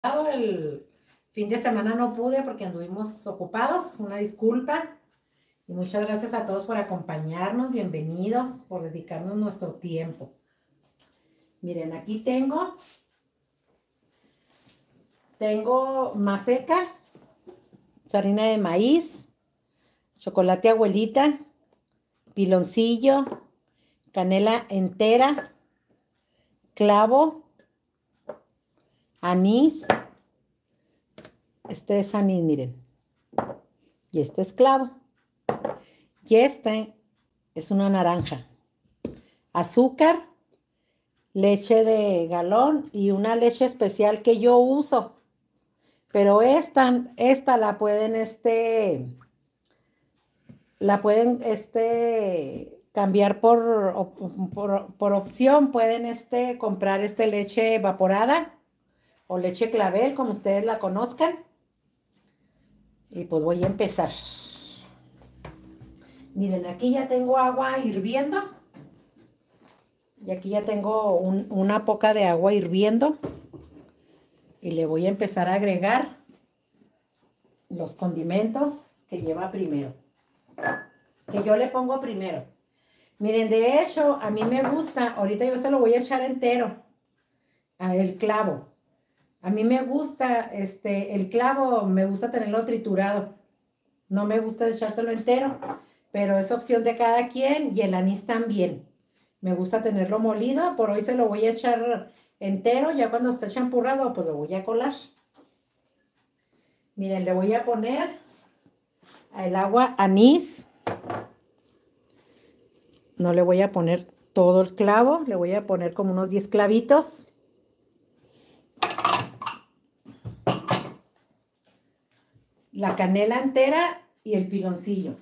El fin de semana no pude porque anduvimos ocupados, una disculpa. Y muchas gracias a todos por acompañarnos, bienvenidos, por dedicarnos nuestro tiempo. Miren, aquí tengo maseca, harina de maíz, chocolate abuelita, piloncillo, canela entera, clavo, anís. Este es anís, miren. Y este es clavo. Y este es una naranja. Azúcar, leche de galón y una leche especial que yo uso. Pero esta la pueden cambiar por opción. Pueden comprar leche evaporada o leche clavel, como ustedes la conozcan. Y pues voy a empezar. Miren, aquí ya tengo agua hirviendo. Y aquí ya tengo una poca de agua hirviendo. Y le voy a empezar a agregar los condimentos que lleva primero. Que yo le pongo primero. Miren, de hecho, a mí me gusta, ahorita yo se lo voy a echar entero, el clavo. A mí me gusta, el clavo, me gusta tenerlo triturado. No me gusta echárselo entero, pero es opción de cada quien y el anís también. Me gusta tenerlo molido, por hoy se lo voy a echar entero, ya cuando esté champurrado, pues lo voy a colar. Miren, le voy a poner el agua anís. No le voy a poner todo el clavo, le voy a poner como unos 10 clavitos. La canela entera y el piloncillo.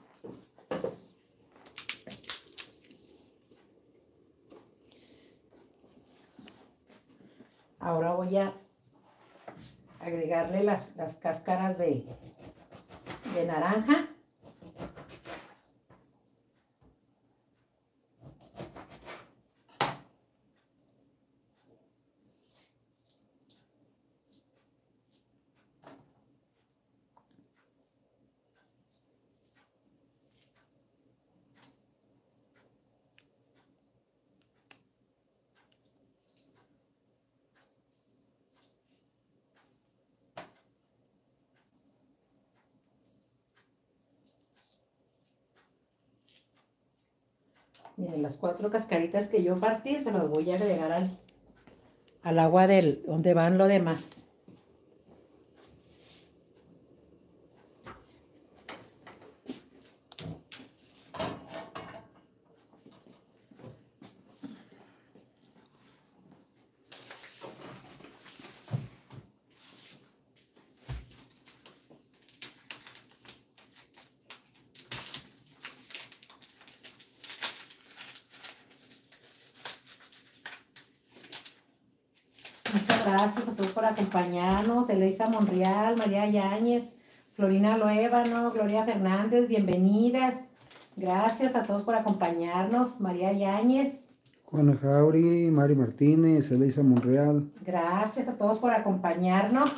Ahora voy a agregarle las cáscaras de naranja. Miren, las 4 cascaritas que yo partí se las voy a agregar al agua donde van lo demás. Muchas gracias a todos por acompañarnos. Elisa Monreal, María Yáñez, Florina Luébano, Gloria Fernández, bienvenidas. Gracias a todos por acompañarnos. María Yáñez. Juana Jauri, Mari Martínez, Elisa Monreal. Gracias a todos por acompañarnos.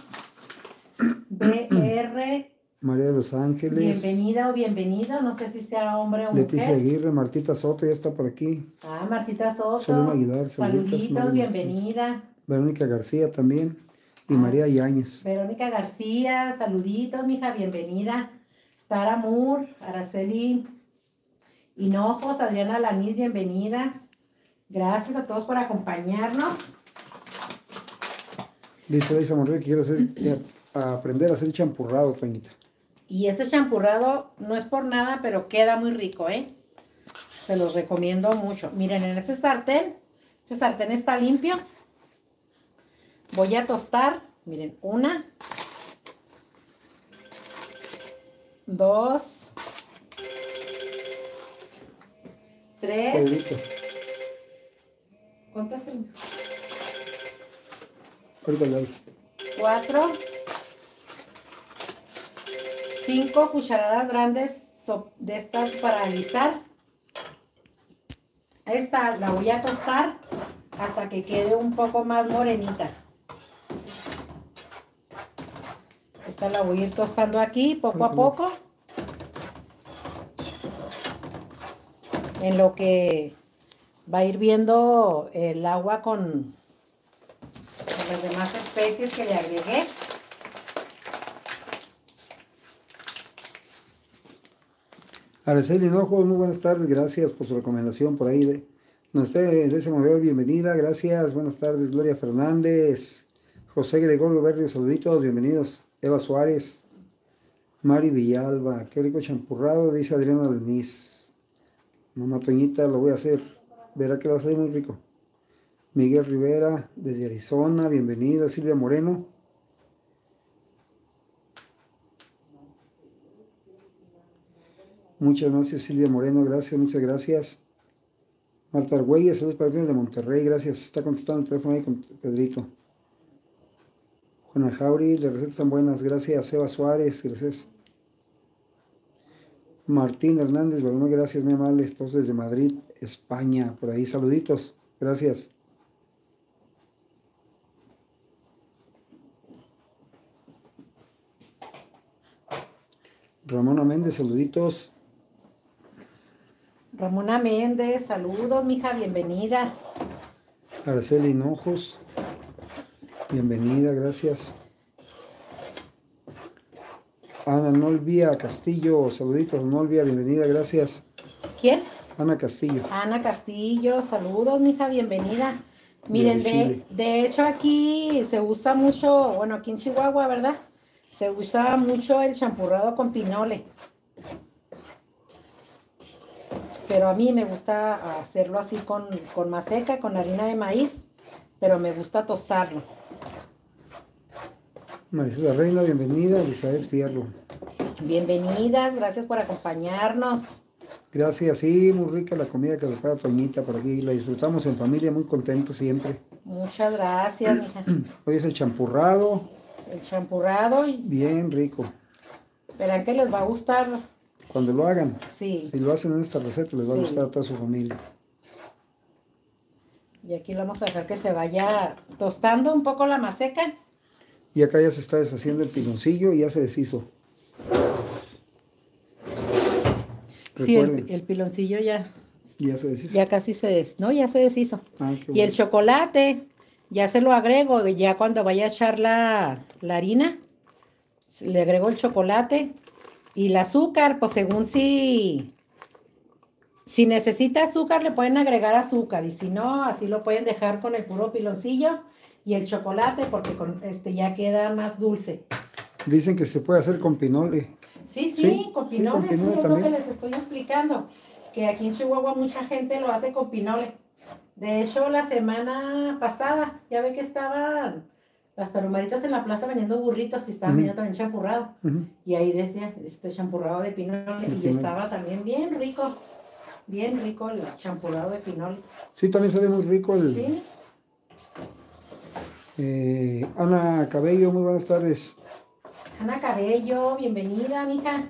BR. María de los Ángeles. Bienvenida o bienvenido, no sé si sea hombre o Leticia mujer. Aguirre, Martita Soto ya está por aquí. Ah, Martita Soto. Solema Aguilar, saluditos, bienvenida. Verónica García también. Y María Yáñez. Verónica García, saluditos, mija, bienvenida. Tara Moore, Araceli Hinojos, Adriana Lanís, bienvenida. Gracias a todos por acompañarnos. Dice Elisa Monreal que quiere aprender a hacer champurrado, Toñita. Y este champurrado no es por nada, pero queda muy rico, ¿eh? Se los recomiendo mucho. Miren, en este sartén está limpio. Voy a tostar, miren, 1, 2, 3. ¿Cuántas son? Ahorita le doy. 4, 5 cucharadas grandes de estas para alisar. Esta la voy a tostar hasta que quede un poco más morenita. Esta la voy a ir tostando aquí poco a poco. En lo que va hirviendo el agua con las demás especies que le agregué. Araceli Hinojos, muy buenas tardes, gracias por su recomendación por ahí. Nos de ese modelo, bienvenida, gracias, buenas tardes. Gloria Fernández, José Gregorio Berrio, saluditos, bienvenidos. Eva Suárez, Mari Villalba, qué rico champurrado, dice Adriana Leniz. Mamá Toñita, lo voy a hacer, verá que va a salir muy rico. Miguel Rivera, desde Arizona, bienvenida. Silvia Moreno. Muchas gracias, Silvia Moreno, gracias, muchas gracias. Marta Argüelles, saludos para de Monterrey, gracias. Está contestando el teléfono ahí con Pedrito. Juana Jauri, las recetas están buenas, gracias. Eva Suárez, gracias. Martín Hernández, bueno, gracias, muy amables, todos desde Madrid, España, por ahí, saluditos, gracias. Ramona Méndez, saluditos. Ramona Méndez, saludos, mija, bienvenida. Araceli Hinojos, bienvenida, gracias. Ana Nolvia Castillo, saluditos, Nolvia, bienvenida, gracias. ¿Quién? Ana Castillo. Ana Castillo, saludos, mija, bienvenida. Miren, de hecho aquí se usa mucho, bueno, aquí en Chihuahua, ¿verdad? Se usa mucho el champurrado con pinole. Pero a mí me gusta hacerlo así con maseca, con harina de maíz, pero me gusta tostarlo. Marisela Reina, bienvenida. Elizabeth Fierro. Bienvenidas, gracias por acompañarnos. Gracias, sí, muy rica la comida que prepara Toñita por aquí. La disfrutamos en familia, muy contentos siempre. Muchas gracias, mija. Hoy es el champurrado. El champurrado. Bien rico. Verán que les va a gustar. Cuando lo hagan. Sí. Si lo hacen en esta receta, les va a gustar a toda su familia. Y aquí lo vamos a dejar que se vaya tostando un poco la maseca. Y acá ya se está deshaciendo el piloncillo y ya se deshizo. Sí, el piloncillo ya se deshizo. Ya casi ya se deshizo. Ah, y el chocolate, ya se lo agrego, ya cuando vaya a echar la harina, le agrego el chocolate y el azúcar, pues según si necesita azúcar, le pueden agregar azúcar, y si no, así lo pueden dejar con el puro piloncillo y el chocolate, porque con ya queda más dulce. Dicen que se puede hacer con pinole. Sí, con pinole, sí, es lo que les estoy explicando, que aquí en Chihuahua mucha gente lo hace con pinole. De hecho, la semana pasada, ya ve que estaban las tarumaritas en la plaza vendiendo burritos y estaban vendiendo también champurrado. Y ahí decía, champurrado de pinole, y estaba también bien rico el champurrado de pinole. Sí, también sabe muy rico el... Sí. Ana Cabello, muy buenas tardes. Ana Cabello, bienvenida, mija.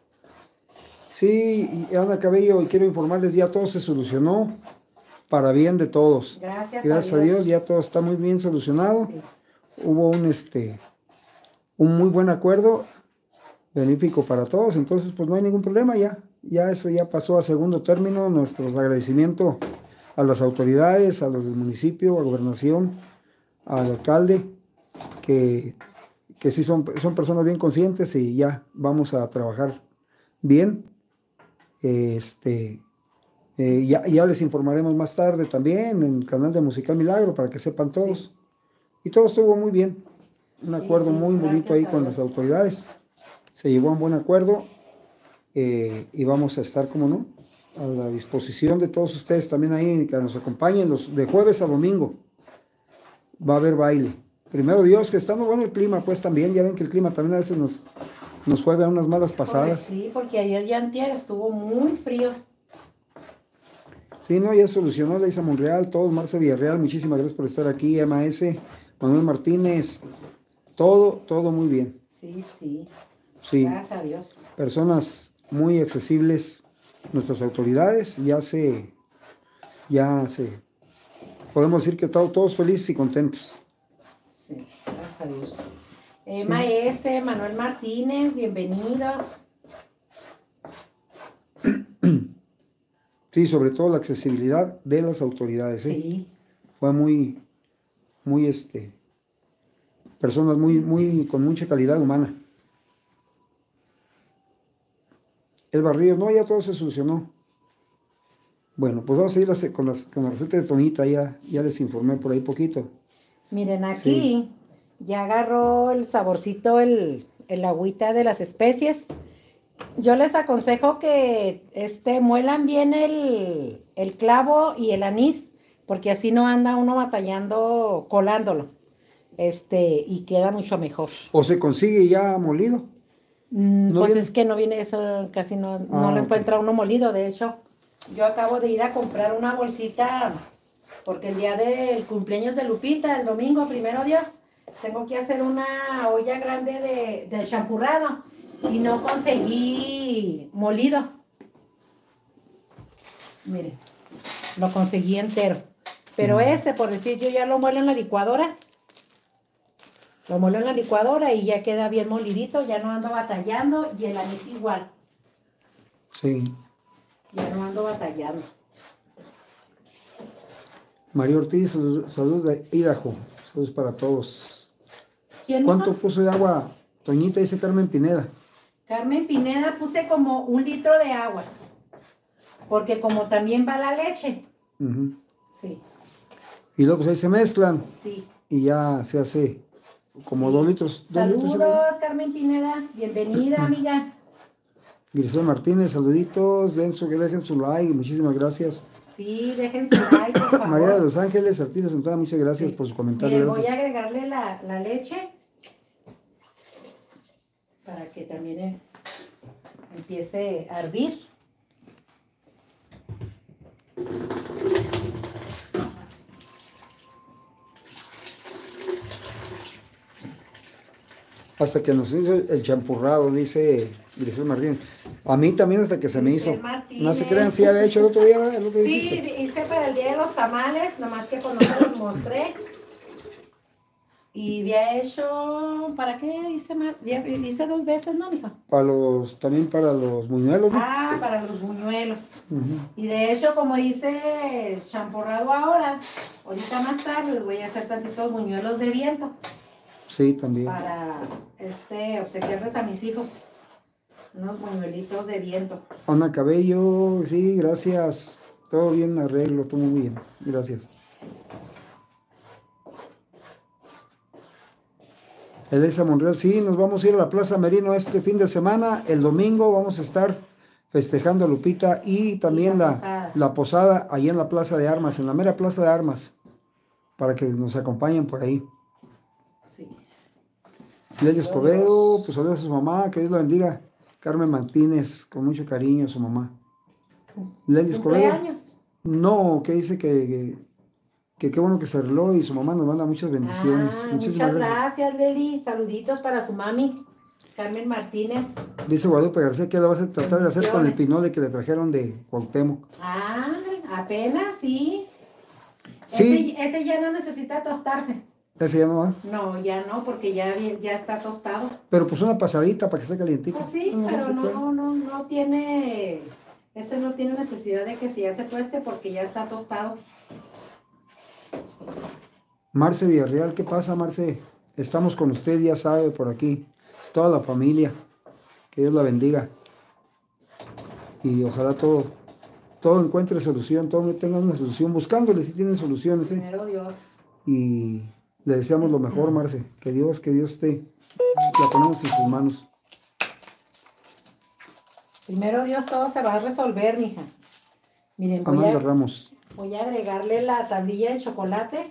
Sí, Ana Cabello, y quiero informarles, ya todo se solucionó para bien de todos. Gracias a Dios, ya todo está muy bien solucionado. Sí. Hubo un muy buen acuerdo, benéfico para todos, entonces pues no hay ningún problema ya eso ya pasó a segundo término. Nuestro agradecimiento a las autoridades, a los del municipio, a Gobernación, al alcalde, que sí son personas bien conscientes y ya vamos a trabajar bien. Ya les informaremos más tarde también en el canal de Musical Milagro para que sepan todos. Sí. Y todo estuvo muy bien. Un acuerdo muy bonito ahí con las autoridades. Se llegó a un buen acuerdo y vamos a estar, como no, a la disposición de todos ustedes también ahí, que nos acompañen de jueves a domingo. Va a haber baile. Primero Dios, que está muy bueno el clima, pues también, ya ven que el clima también a veces nos juega unas malas pasadas. Pues sí, porque ayer y antier estuvo muy frío. Sí, no, ya solucionó la Isa Monreal, todos, Marce Villarreal, muchísimas gracias por estar aquí, MS, Manuel Martínez, todo muy bien. Sí. Gracias a Dios. Personas muy accesibles, nuestras autoridades, podemos decir que todos felices y contentos. Sí, gracias a Dios. Maese, Manuel Martínez, bienvenidos. Sí, sobre todo la accesibilidad de las autoridades, ¿eh? Sí. Fue muy, personas con mucha calidad humana. El Barrio, no, ya todo se solucionó. Bueno, pues vamos a ir con la receta de Tonita, ya les informé por ahí poquito. Miren, aquí Sí. ya agarró el saborcito, el agüita de las especies. Yo les aconsejo que muelan bien el clavo y el anís, porque así no anda uno batallando colándolo. Y queda mucho mejor. ¿O se consigue ya molido? ¿No Pues viene? es que no viene eso, casi no lo Ok. encuentra uno molido. De hecho, yo acabo de ir a comprar una bolsita, porque el día del cumpleaños de Lupita, el domingo, primero Dios, tengo que hacer una olla grande de champurrado y no conseguí molido. Mire, lo conseguí entero. Pero por decir, yo ya lo muelo en la licuadora. Lo muelo en la licuadora y ya queda bien molidito, ya no ando batallando, y el anís igual. Sí. Ya no ando batallando. María Ortiz, saludos de Idaho. Saludos para todos. ¿Quién, ¿Cuánto hijo? puso de agua? Toñita, dice Carmen Pineda. Carmen Pineda, puse como 1 litro de agua. Porque como también va la leche. Ujú. Sí, Y luego pues ahí se mezclan sí. y ya se hace como Sí. 2 litros. 2 litros. Saludos, Carmen Pineda. Bienvenida, amiga. Grisel Martínez, saluditos. Denso, que dejen su like. Muchísimas gracias. Sí, dejen su like, por favor. María de Los Ángeles, Artínez Santana, muchas gracias Sí. por su comentario. Miren, voy Gracias. a agregarle la leche para que también empiece a hervir. Hasta que nos hizo el champurrado, dice Grisel Martínez. A mí también hasta que se me hizo. Grisel Martínez. No se crean, sí había hecho el otro día, el otro día Sí, hiciste. hice para el día de los tamales, nomás que pues no se los mostré. Y había hecho, ¿para qué hice más? Hice 2 veces, ¿no, mija? También para los buñuelos, ¿no? Ah, para los buñuelos. Ujú. Y de hecho, como hice champurrado ahorita más tarde les voy a hacer tantitos buñuelos de viento Sí, también. para obsequiarles a mis hijos. Unos buñuelitos de viento. Ana Cabello, sí, gracias. Todo bien, arreglo, todo muy bien. Gracias. Elisa Monreal, sí, nos vamos a ir a la Plaza Merino este fin de semana. El domingo vamos a estar festejando a Lupita y también la posada ahí en la Plaza de Armas, en la mera Plaza de Armas, para que nos acompañen por ahí. Sí. Lelia Escobedo, pues saludos a su mamá, que Dios la bendiga. Carmen Martínez, con mucho cariño a su mamá. Lelia Escobedo. ¿Cumpleaños? No, que dice que qué bueno que se arregló y su mamá nos manda muchas bendiciones. Muchas gracias, Leli. Saluditos para su mami, Carmen Martínez. Dice Guadalupe García que la vas a tratar de hacer con el Bendiciones. pinole que le trajeron de Cuauhtémoc. Apenas, sí. Sí. Ese ya no necesita tostarse. Ese ya no va. No, ya no, porque ya está tostado. Pero pues una pasadita para que esté calientito. Pues sí, pero no tiene, ese no tiene necesidad de que se ya se tueste porque ya está tostado. Marce Villarreal, ¿qué pasa, Marce? Estamos con usted, ya sabe, por aquí. Toda la familia. Que Dios la bendiga. Y ojalá todo encuentre solución, todo tenga una solución. Buscándole si tienen soluciones, ¿eh? Primero Dios. Y le deseamos lo mejor, Marce. Que Dios esté. La ponemos en sus manos. Primero Dios, todo se va a resolver, mija. Miren, Amanda Ramos. voy a agregarle la tablilla de chocolate.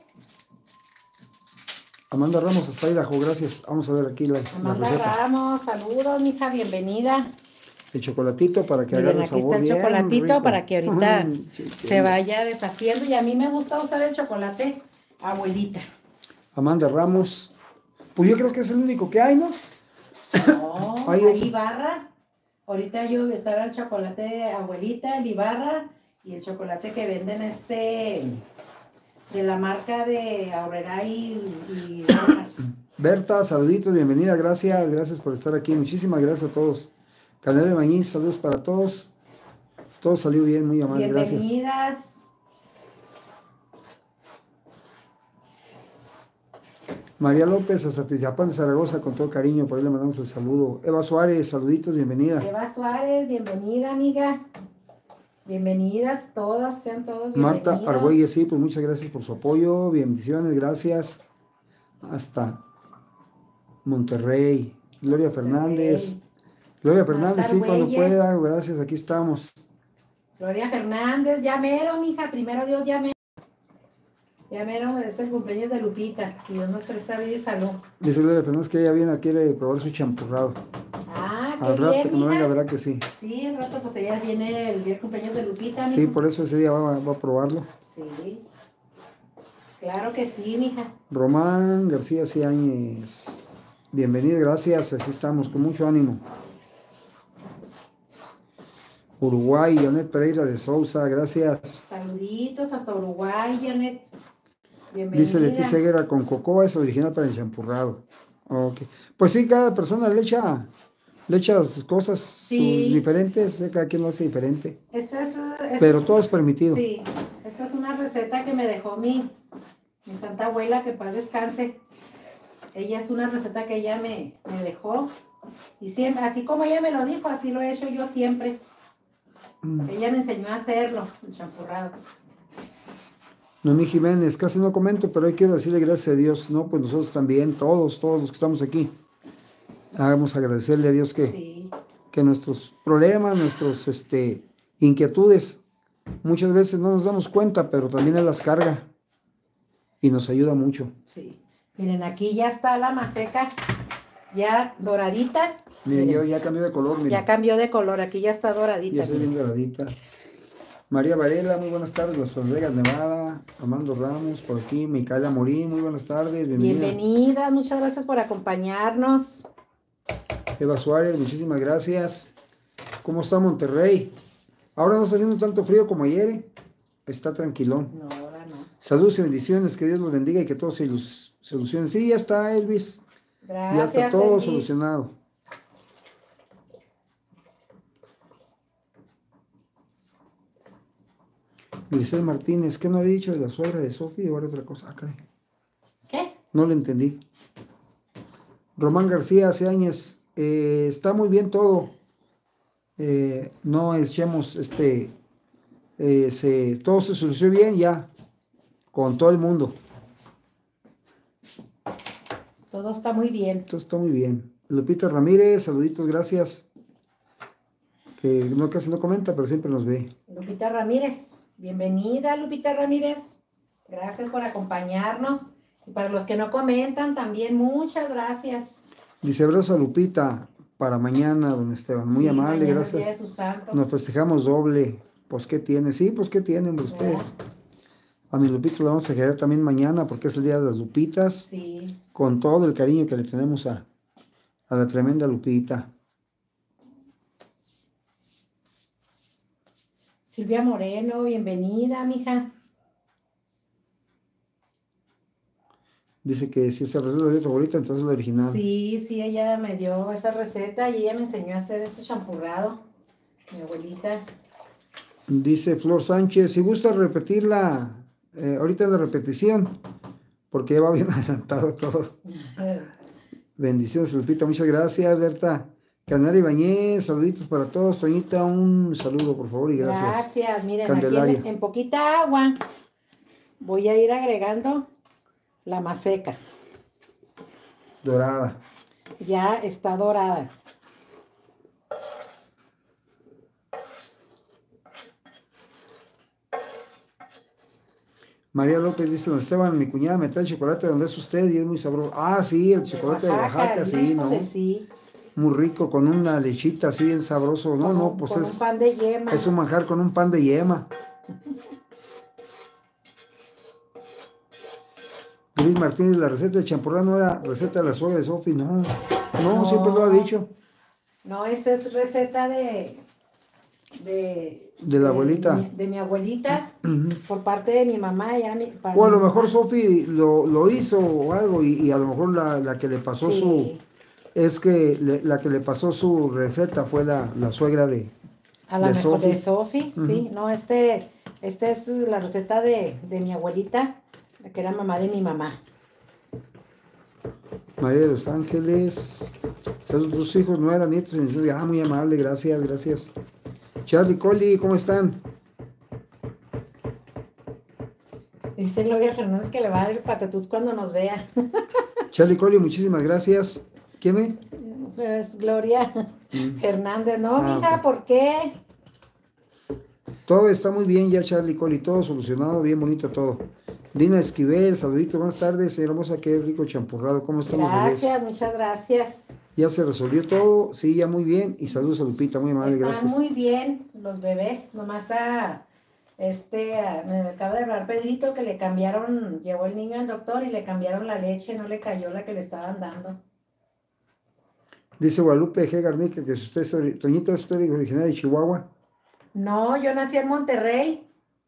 Amanda Ramos, hasta Idaho, gracias. Vamos a ver aquí la Amanda receta. Ramos, saludos, mija, bienvenida. El chocolatito para que Miren, agarre aquí sabor está el bien chocolatito rico. para que ahorita Sí, se vaya deshaciendo. Y a mí me gusta usar el chocolate abuelita. Amanda Ramos. Pues yo creo que es el único que hay, ¿no? No, Hay hay otro. Ibarra. Ahorita yo estaba el chocolate de abuelita, el Ibarra, y el chocolate que venden de la marca de Aurrera y Berta, saluditos, bienvenida, gracias por estar aquí. Muchísimas gracias a todos. Canela Mañiz, saludos para todos. Todo salió bien, muy amable, gracias. Bienvenidas. María López, hasta Tizapán de Zaragoza, con todo cariño, por ahí le mandamos el saludo. Eva Suárez, saluditos, bienvenida. Eva Suárez, bienvenida, amiga. Bienvenidas todas, sean todos bienvenidos. Marta Argüelles, sí, pues muchas gracias por su apoyo, bendiciones, gracias. Hasta Monterrey. Gloria Fernández. Gloria Fernández, sí, cuando pueda, gracias, aquí estamos. Gloria Fernández, ya mero, mija, primero Dios, ya mero. Ya mero, es el cumpleaños de Lupita, si Dios nos presta vida y salud. Dice Gloria Fernández que ella viene, quiere probar su champurrado. Ah, qué al rato, bien, que no mija. venga, verá que sí. Sí, al rato, pues ella viene el día del cumpleaños de Lupita, mija. Sí, por eso ese día va a probarlo. Sí, claro que sí, mija. Román García Ciáñez, bienvenido, gracias, así estamos, con mucho ánimo. Uruguay, Janet Pereira de Sousa, gracias. Saluditos hasta Uruguay, Janet. Bienvenida. Dice Leticia Guerra, con cocoa es original para el champurrado. Okay. Pues sí, cada persona le echa sus cosas Sí. diferentes, cada quien lo hace diferente. Esta Pero es- todo es permitido. Sí, esta es una receta que me dejó mi santa abuela, que paz descanse. Ella es una receta que ella me dejó. Y siempre, así como ella me lo dijo, así lo he hecho yo siempre. Ella me enseñó a hacerlo, el champurrado. Noemí Jiménez, casi no comento, pero hoy quiero decirle gracias a Dios. No, pues nosotros también, todos los que estamos aquí. Vamos a agradecerle a Dios Sí, que nuestros problemas, nuestras inquietudes, muchas veces no nos damos cuenta, pero también Él las carga y nos ayuda mucho. sí. Miren, aquí ya está la maseca, ya doradita. Miren, Miren, ya cambió de color, miren. ya cambió de color, aquí ya está doradita. Ya está bien doradita. María Varela, muy buenas tardes, Las Vegas, Nevada. Armando Ramos, por aquí. Micaela Morín, muy buenas tardes, bienvenida. Bienvenida, muchas gracias por acompañarnos. Eva Suárez, muchísimas gracias. ¿Cómo está Monterrey? Ahora no está haciendo tanto frío como ayer, ¿eh? Está tranquilón. No, ahora no. Saludos y bendiciones, que Dios los bendiga y que todo se solucione. Sí, ya está, Elvis. Gracias, Ya está todo Elvis. solucionado. Grisel Martínez, ¿qué no había dicho de la suegra de Sofía? Ahora otra cosa. Ah, caray. ¿Qué? No lo entendí. Román García Ciáñez, está muy bien todo. No echemos todo se solucionó bien ya con todo el mundo. Todo está muy bien. Todo está muy bien. Lupita Ramírez, saluditos, gracias. Que no casi no comenta, pero siempre nos ve. Lupita Ramírez, bienvenida Lupita Ramírez. Gracias por acompañarnos. Y para los que no comentan también, muchas gracias. Dice abrazo a Lupita para mañana, don Esteban. Muy Sí, amable, mañana es día de gracias. su santo. Nos festejamos doble. Pues, ¿qué tiene? Sí, pues, ¿qué tienen ustedes? A mi Lupita la vamos a quedar también mañana porque es el día de las Lupitas. Sí. Con todo el cariño que le tenemos a la tremenda Lupita. Silvia Moreno, bienvenida, mija. Dice que si esa receta es tu favorita, entonces es la original. Sí, sí, ella me dio esa receta y ella me enseñó a hacer este champurrado. Mi abuelita. Dice Flor Sánchez, si gusta repetirla, ahorita en la repetición, porque ya va bien adelantado todo. Bendiciones, Lupita, muchas gracias, Berta. Candelaria Ibañez, saluditos para todos. Toñita, un saludo, por favor, y gracias. Gracias, miren, Candelaria. aquí en poquita agua voy a ir agregando la maseca. Dorada. Ya está dorada. María López dice, don Esteban, mi cuñada me trae chocolate de donde es usted y es muy sabroso. Ah, sí, el chocolate de Oaxaca, sí, ¿no? híjole, sí. Muy rico, con una lechita así bien sabroso. No, no, pues con un pan de yema. es un manjar con un pan de yema. Gris Martínez, la receta de champurrado no era receta de la suegra de Sofi, no, No. siempre lo ha dicho. No, esta es receta de De la abuelita. De mi abuelita, Ujú. por parte de mi mamá. Ya O a lo mejor Sofi lo hizo o algo y a lo mejor la que le pasó Sí, la que le pasó su receta fue la suegra a lo de mejor de Sofi. Sofi, Ujú. sí. No, este es la receta de mi abuelita, la que era mamá de mi mamá. María de los Ángeles. Saludos, tus hijos, nueras, nietos. Muy amable, gracias, gracias. Charlie, Colly, ¿cómo están? Dice Gloria Fernández que le va a dar el patatús cuando nos vea. Charlie, Colly, muchísimas gracias. ¿Quién es? Pues Gloria Hernández, no, mija, Ok. ¿por qué? Todo está muy bien ya, Charlie, Colly, todo solucionado, bien bonito todo. Dina Esquivel, saludito, buenas tardes, hermosa, qué rico champurrado, ¿cómo están los bebés? Gracias, muchas gracias. ¿Ya se resolvió todo? Sí, ya muy bien. Y saludos a Lupita, muy amable, Están gracias. muy bien los bebés, nomás me acaba de hablar Pedrito que le cambiaron, llevó el niño al doctor y le cambiaron la leche, no le cayó la que le estaban dando. Dice Guadalupe G. Garnica que si usted es Toñita, es usted originaria de Chihuahua. No, yo nací en Monterrey,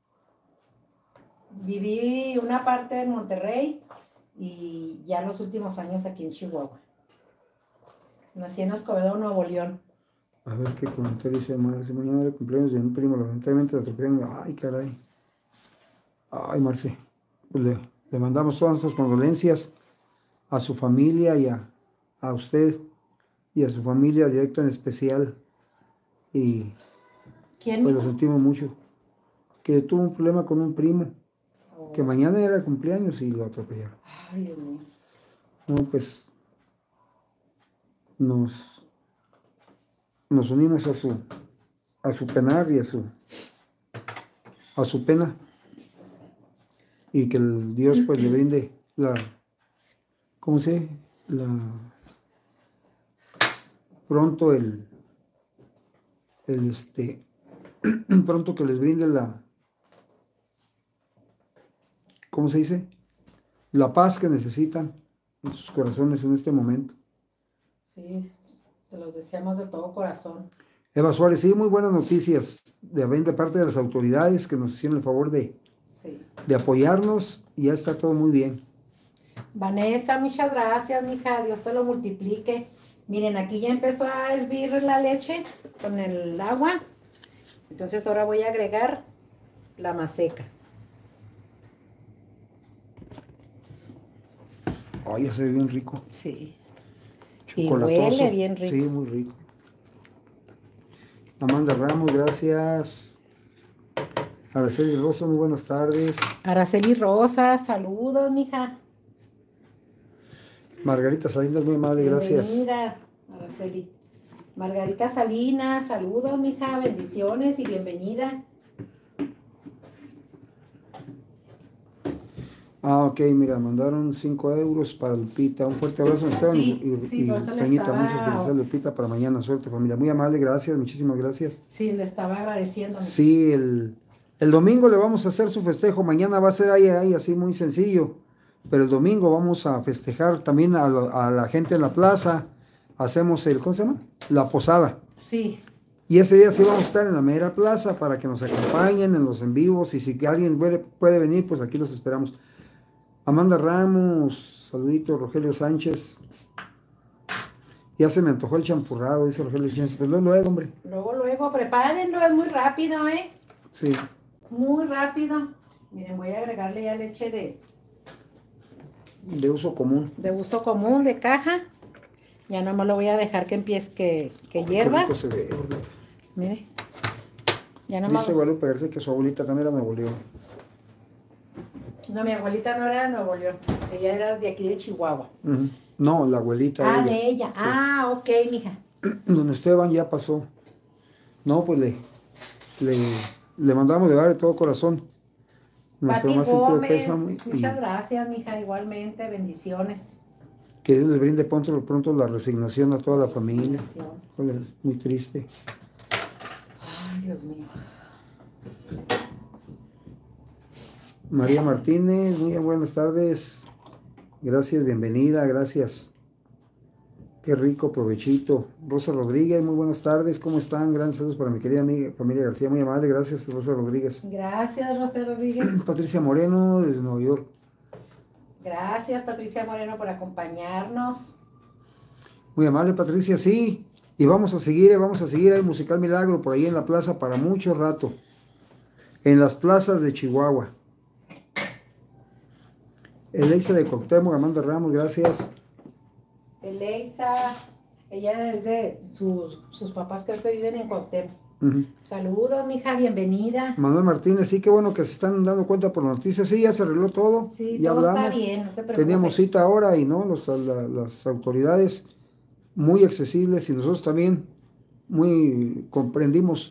viví una parte en Monterrey y ya los últimos años aquí en Chihuahua. Nací en Escobedo, Nuevo León. A ver qué comentario dice Marce. Mañana era el cumpleaños de un primo, lamentablemente lo atropellaron. Ay, caray. Ay, Marce. Pues le mandamos todas nuestras condolencias a su familia y a usted y a su familia directa en especial. Y ¿Quién? pues lo sentimos mucho. Que tuvo un problema con un primo, Oh. que mañana era el cumpleaños y lo atropellaron. Ay, Dios mío. No, pues nos unimos a su penar y a su pena. Y que el Dios pues le brinde ¿cómo se? Pronto pronto que les brinde ¿cómo se dice? La paz que necesitan en sus corazones en este momento. Sí, te los deseamos de todo corazón. Eva Suárez, sí, muy buenas noticias de parte de las autoridades que nos hicieron el favor de apoyarnos y ya está todo muy bien. Vanessa, muchas gracias, mija. Dios te lo multiplique. Miren, aquí ya empezó a hervir la leche con el agua. Entonces ahora voy a agregar la maseca. Ay, ya se ve bien rico. Sí. Chocolatoso. Y huele bien rico. Sí, muy rico. Amanda Ramos, gracias. Araceli Rosa, muy buenas tardes. Araceli Rosa, saludos, mija. Margarita Salinas, muy amable, gracias. Bienvenida, Araceli. Margarita Salinas, saludos, mija, bendiciones y bienvenida. Ok, mira, mandaron 5 euros para Lupita. Un fuerte abrazo, Esteban Sí, y por eso le Toñita, estaba- muchas felicidades, Lupita, para mañana. Suerte, familia. Muy amable, gracias, muchísimas gracias. Sí, le estaba agradeciendo. Sí, el domingo le vamos a hacer su festejo. Mañana va a ser ahí así muy sencillo. Pero el domingo vamos a festejar también a la gente en la plaza. Hacemos ¿cómo se llama? La posada. Sí. Y ese día sí vamos a estar en la mera plaza para que nos acompañen en los en vivos. Y si alguien puede venir, pues aquí los esperamos. Amanda Ramos, saludito, Rogelio Sánchez. Ya se me antojó el champurrado, dice Rogelio Sánchez. Pues luego, hombre. Luego, prepárenlo, es muy rápido, ¿eh? Sí. Muy rápido. Miren, voy a agregarle ya leche De uso común. de uso común, de caja. Ya no me lo voy a dejar que empiece, que hierva. Qué rico se ve, gordito. Mire. Ya no me... Dice Guadalupe García que su abuelita también era Nuevo León. No, mi abuelita no era de Nuevo León. Ella era de aquí de Chihuahua. Ujú. No, la abuelita. Ah, ella. de ella. Sí. Ah, ok, mija. Don Esteban ya pasó. No, pues le mandamos de dar de todo corazón. Nuestro Pati más sentido Gómez, pésame y muchas gracias, mija. Igualmente, bendiciones. que Dios les brinde pronto la resignación a toda la familia. Resignación. Joder, muy triste. Ay, Dios mío. María Martínez, muy buenas tardes. Gracias, bienvenida, gracias. Qué rico, provechito. Rosa Rodríguez, muy buenas tardes, ¿cómo están? Grandes saludos para mi querida amiga familia García, muy amable, gracias, Rosa Rodríguez. Gracias, Rosa Rodríguez. Patricia Moreno, desde Nueva York. Gracias, Patricia Moreno, por acompañarnos. Muy amable, Patricia, sí. Y vamos a seguir el Musical Milagro por ahí en la plaza para mucho rato. En las plazas de Chihuahua. Eleisa de Cuauhtémoc, Amanda Ramos, gracias. Eleisa, ella es de sus papás creo que viven en Cuauhtémoc. Saludos, mija, bienvenida. Manuel Martínez, sí, qué bueno que se están dando cuenta por las noticias. Sí, ya se arregló todo. Sí, ya todo hablamos. está bien, no se preocupe. Teníamos cita ahora y no, las autoridades muy accesibles y nosotros también comprendemos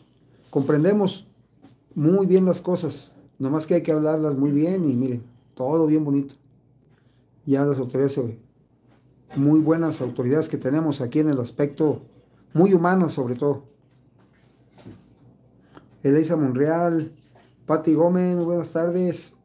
muy bien las cosas. Nomás que hay que hablarlas muy bien y miren, todo bien bonito. Ya las autoridades, muy buenas autoridades que tenemos aquí en el aspecto muy humano sobre todo. Eleisa Monreal, Pati Gómez, muy buenas tardes.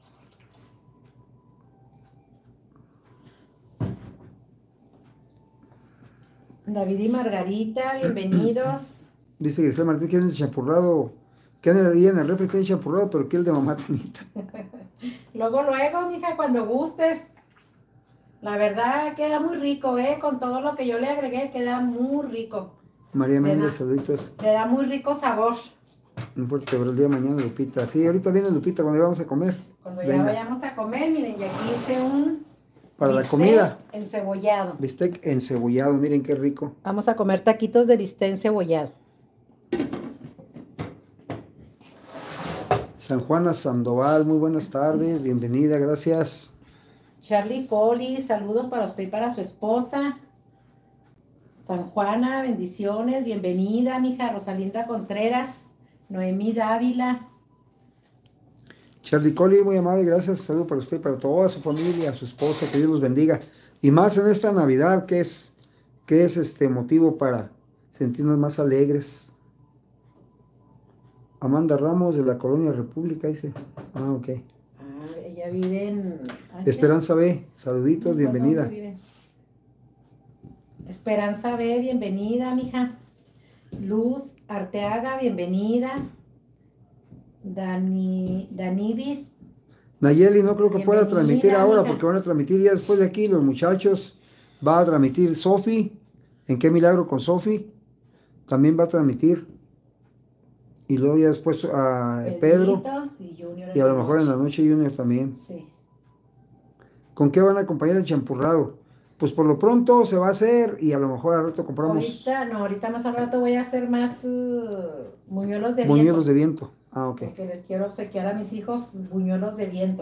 David y Margarita, bienvenidos. Dice Gisela Martínez que en el champurrado, que en el refri tiene champurrado, pero que el de mamá Tinita. Luego, mija, cuando gustes. La verdad queda muy rico, con todo lo que yo le agregué, queda muy rico. María Méndez, saluditos. Le da muy rico sabor. Un fuerte abrazo el día de mañana, Lupita. Sí, ahorita viene Lupita cuando vamos a comer. Cuando ya vayamos a comer, miren, y aquí hice un para la comida. Encebollado. Bistec encebollado, miren qué rico. Vamos a comer taquitos de bistec encebollado. San Juana Sandoval, muy buenas tardes, bienvenida, gracias. Charlie Poli, saludos para usted y para su esposa. San Juana, bendiciones, bienvenida, mija. Rosalinda Contreras, Noemí Dávila. Charlie Coli, muy amable, gracias. Saludo para usted, para toda su familia, su esposa, que Dios los bendiga. Y más en esta Navidad, que es motivo para sentirnos más alegres. Amanda Ramos, de la Colonia República, dice. Ah, ok. Ella vive en... Esperanza B, saluditos, bienvenida. Esperanza B, bienvenida, mija. Luz Arteaga, bienvenida. Danivis. Nayeli, no creo que pueda transmitir ahora, mija, porque van a transmitir ya después de aquí los muchachos. Va a transmitir Sofi, en Qué Milagro con Sofi. También va a transmitir. Y luego ya después a Pedro. Y a lo mejor en la noche Junior también. Sí. ¿Con qué van a acompañar el champurrado? Pues por lo pronto se va a hacer y a lo mejor al rato compramos. Ahorita más al rato voy a hacer más buñuelos de viento. Buñuelos de viento. Ah, ok. Porque les quiero obsequiar a mis hijos buñuelos de viento.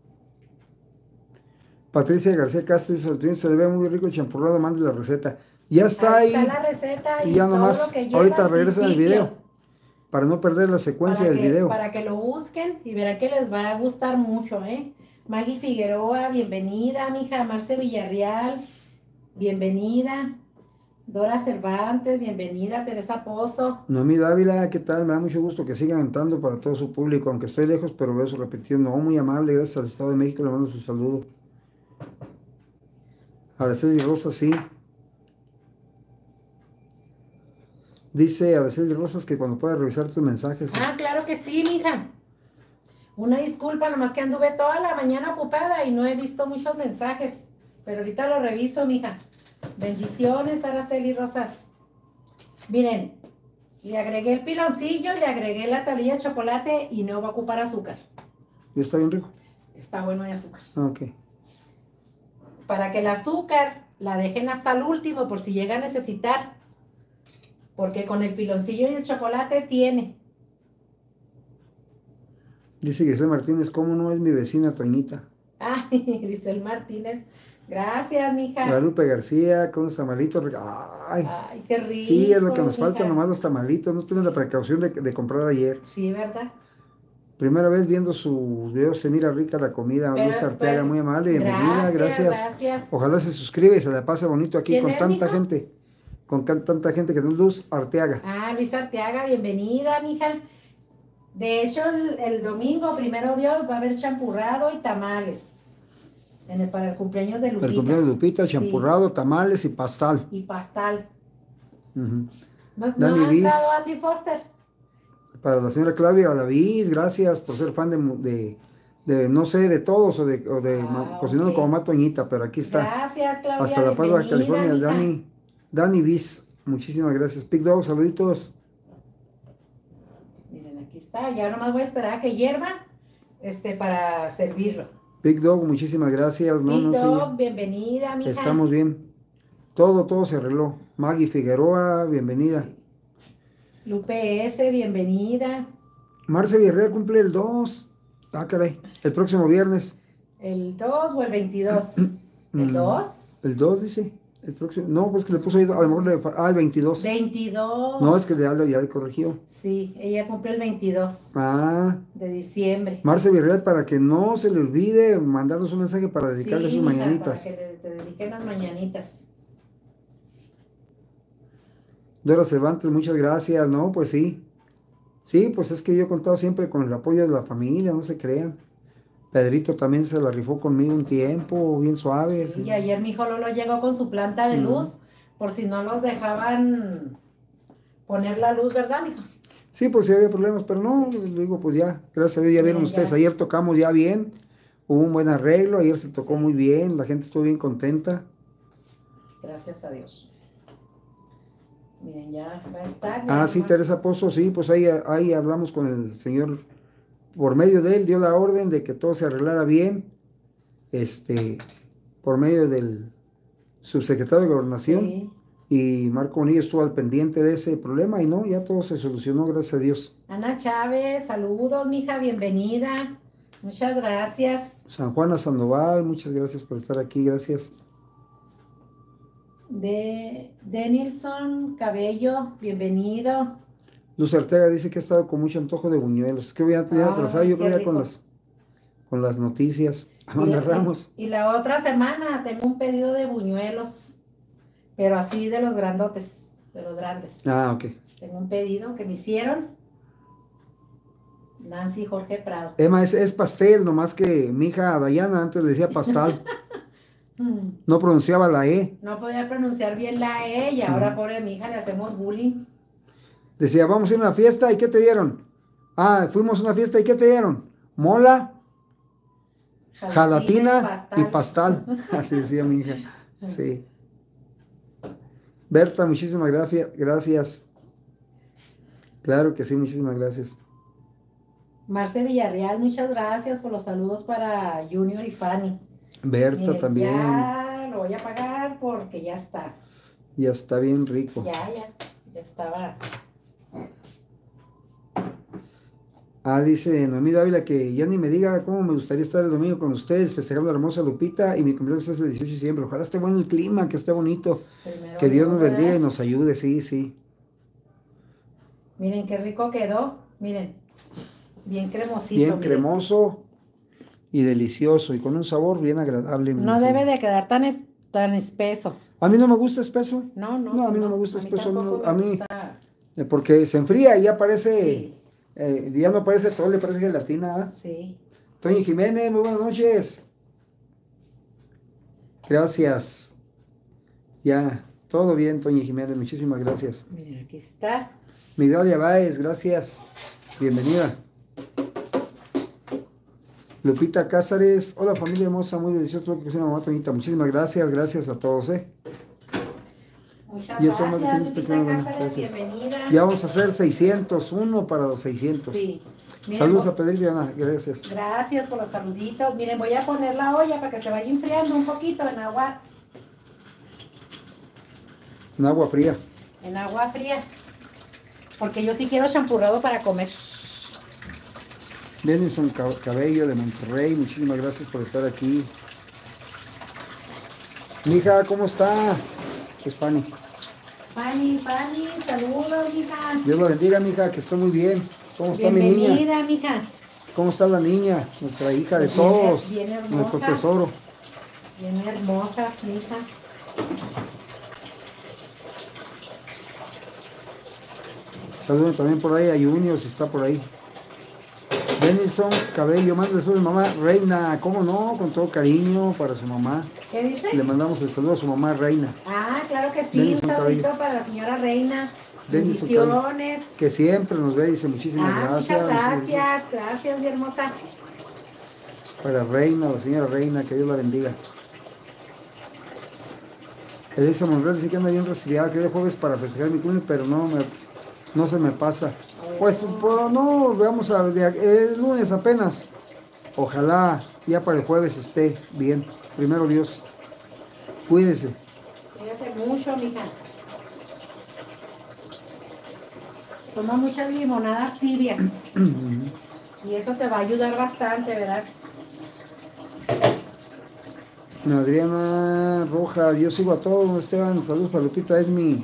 Patricia García Castro dice, se le ve muy rico el champurrado, mande la receta. Ya está ahí. Está la receta y ya nomás, ahorita regresan al video. Para no perder la secuencia del video. Para que lo busquen y verán que les va a gustar mucho, Maggie Figueroa, bienvenida, mija. Marce Villarreal, bienvenida. Dora Cervantes, bienvenida. Teresa Pozo. Noemí Dávila, ¿qué tal? Me da mucho gusto que sigan cantando para todo su público, aunque estoy lejos, pero veo su repetición. No, muy amable, gracias al Estado de México, le mando su saludo. Araceli Rosas, sí. Dice Araceli Rosas que cuando pueda revisar tus mensajes. Ah, claro que sí, mija. Una disculpa, nomás que anduve toda la mañana ocupada y no he visto muchos mensajes. Pero ahorita lo reviso, mija. Bendiciones, Araceli Rosas. Miren, le agregué el piloncillo, le agregué la tablilla de chocolate y no va a ocupar azúcar. ¿Y está bien rico? Está bueno de azúcar. Ah, ok. Para que el azúcar la dejen hasta el último por si llega a necesitar. Porque con el piloncillo y el chocolate tiene. Dice Giselle Martínez, ¿cómo no es mi vecina Toñita? Ay, Giselle Martínez. Gracias, mija. Guadalupe García, con los tamalitos. Ay, qué rico. Sí, es lo que nos falta, nomás los tamalitos. No tuve la precaución de comprar ayer. Sí, ¿verdad? Primera vez viendo sus videos, se mira rica la comida. Luis Arteaga, muy amable, bienvenida, gracias. Ojalá se suscriba y se la pase bonito aquí con tanta gente. Con tanta gente que no es Luz Arteaga. Ah, Luis Arteaga, bienvenida, mija. De hecho, el domingo, primero Dios, va a haber champurrado y tamales. Para el cumpleaños de Para Lupita. el cumpleaños de Lupita, Sí. champurrado, tamales y pastal. Y pastal. Ujú. ¿No Dani ha Bis, entrado Andy Foster? para la señora Claudia Galaviz, gracias por ser fan no sé, de todos o de Cocinando Ok. como Mamá Toñita, pero aquí está. Gracias, Claudia. Hasta La Paz, Baja Bienvenida, California, mija. Dani Bis, muchísimas gracias. Big Dog, saluditos. Miren, aquí está. Ya nomás voy a esperar a que hierva para servirlo. Big Dog, muchísimas gracias. No, Big no, Dog, sí, bienvenida, mija. estamos bien. Todo se arregló. Maggie Figueroa, bienvenida. Sí. Lupe S., bienvenida. Marce Villarreal cumple el 2. Ah, caray, el próximo viernes. ¿El 2 o el 22? ¿El 2? El 2 dice. El próximo. No, pues que le puso ahí, a lo mejor el 22. 22. No, es que ya le corrigió. Sí, ella cumple el 22 Ah, de diciembre. Marce Villarreal, para que no se le olvide mandarnos un mensaje para dedicarle Sí, sus mija, mañanitas. para que te dediquen las mañanitas. Dora Cervantes, muchas gracias. No, pues sí. Sí, pues es que yo he contado siempre con el apoyo de la familia, no se crean. Pedrito también se la rifó conmigo un tiempo, bien suave. Sí, y ayer mi hijo Lolo llegó con su planta de luz, por si no los dejaban poner la luz, ¿verdad, mijo? Sí, por si había problemas, pero no, le digo, pues ya, gracias a Dios, ya vieron Bien, ustedes, ya. ayer tocamos ya bien, hubo un buen arreglo, ayer se tocó Sí. muy bien, la gente estuvo bien contenta. Gracias a Dios. Miren, ya va a estar. Ah, sí, Teresa Pozo, sí, pues ahí hablamos con el señor, por medio de él dio la orden de que todo se arreglara bien, por medio del subsecretario de Gobernación, Sí. y Marco Bonilla estuvo al pendiente de ese problema, y no, ya todo se solucionó, gracias a Dios. Ana Chávez, saludos, mija, bienvenida. Muchas gracias. San Juana Sandoval, muchas gracias por estar aquí, gracias. Denilson Cabello, bienvenido. Luz Ortega dice que ha estado con mucho antojo de buñuelos. Es que voy a tener atrasado, yo qué creo ya con rico. las noticias. Amanda Ramos. Y la otra semana tengo un pedido de buñuelos, pero así de los grandotes, de los grandes. Ah, ok. Tengo un pedido que me hicieron Nancy y Jorge Prado. Emma, es pastel, nomás que mi hija Dayana antes le decía pastal. No pronunciaba la E. No podía pronunciar bien la E y ahora, pobre mi hija, le hacemos bullying. Decía, vamos a ir a una fiesta, ¿y qué te dieron? Ah, fuimos a una fiesta, ¿y qué te dieron? Mola, jalatina y pastal. Así decía mi hija. Sí. Berta, muchísimas gracias. Claro que sí, muchísimas gracias. Marce Villarreal, muchas gracias por los saludos para Junior y Fanny. Berta Miren, también. Ya lo voy a pagar porque ya está. Ya está bien rico. Ya estaba. Ah, dice Noemí Dávila que ya ni me diga cómo me gustaría estar el domingo con ustedes, festejando a la hermosa Lupita, y mi cumpleaños es el 18 de diciembre. Ojalá esté bueno el clima, que esté bonito. Primero Que Dios nos ¿verdad? bendiga y nos ayude, sí, sí. Miren qué rico quedó. Miren, bien cremosito. Bien miren. cremoso y delicioso y con un sabor bien agradable. No debe de quedar tan espeso. A mí no me gusta espeso. No, a mí no me gusta a mí espeso. tampoco A me mí, gusta. porque se enfría y ya parece, Sí. ya no parece todo, le parece gelatina. ¿Ah? Sí. Toño Jiménez, muy buenas noches. Gracias. Ya, todo bien, Toño Jiménez, muchísimas gracias. Miren, aquí está. Migdalia Báez, gracias. Bienvenida. Lupita Cázares, hola familia hermosa, muy delicioso lo que cocina Mamá Toñita. Muchísimas gracias a todos, Muchas Y eso más gracias, que Lupita pequeño, bueno, Cáceres, gracias. bienvenida. Ya vamos a hacer 600, uno para los 600. Sí. Miren, Saludos a Pedrito y Ana, gracias. Gracias por los saluditos. Miren, voy a poner la olla para que se vaya enfriando un poquito en agua fría. En agua fría. Porque yo sí quiero champurrado para comer. Denison Cabello de Monterrey, muchísimas gracias por estar aquí. Mija, ¿cómo está? Es Fanny. Fanny, saludos, mija. Dios la bendiga, mija, que esté muy bien. ¿Cómo está mi niña? Bienvenida, mija. ¿Cómo está la niña? Nuestra hija de Bien, todos. bien hermosa. Nuestro tesoro. Bien hermosa, mija. Saludos también por ahí a Junior, si está por ahí. Denison Cabello, mándale saludos a su mamá Reina, ¿cómo no? Con todo cariño para su mamá. ¿Qué dice? Le mandamos el saludo a su mamá Reina. Ah, claro que sí, Denison un saludito Cabello. para la señora Reina. Denison Bendiciones. Que siempre nos ve, dice muchísimas gracias. Muchas gracias, gracias, mi hermosa. Para Reina, la señora Reina, que Dios la bendiga. Elisa Monreal dice que anda bien resfriada, que de jueves para festejar mi cumpleaños, pero no se me pasa. Pues no, veamos el lunes apenas. Ojalá ya para el jueves esté bien. Primero Dios. Cuídese. Cuídate mucho, mija. Toma muchas limonadas tibias. Y eso te va a ayudar bastante, ¿verdad? Adriana Rojas, yo sigo a todos. Esteban, saludos para Lupita, es mi...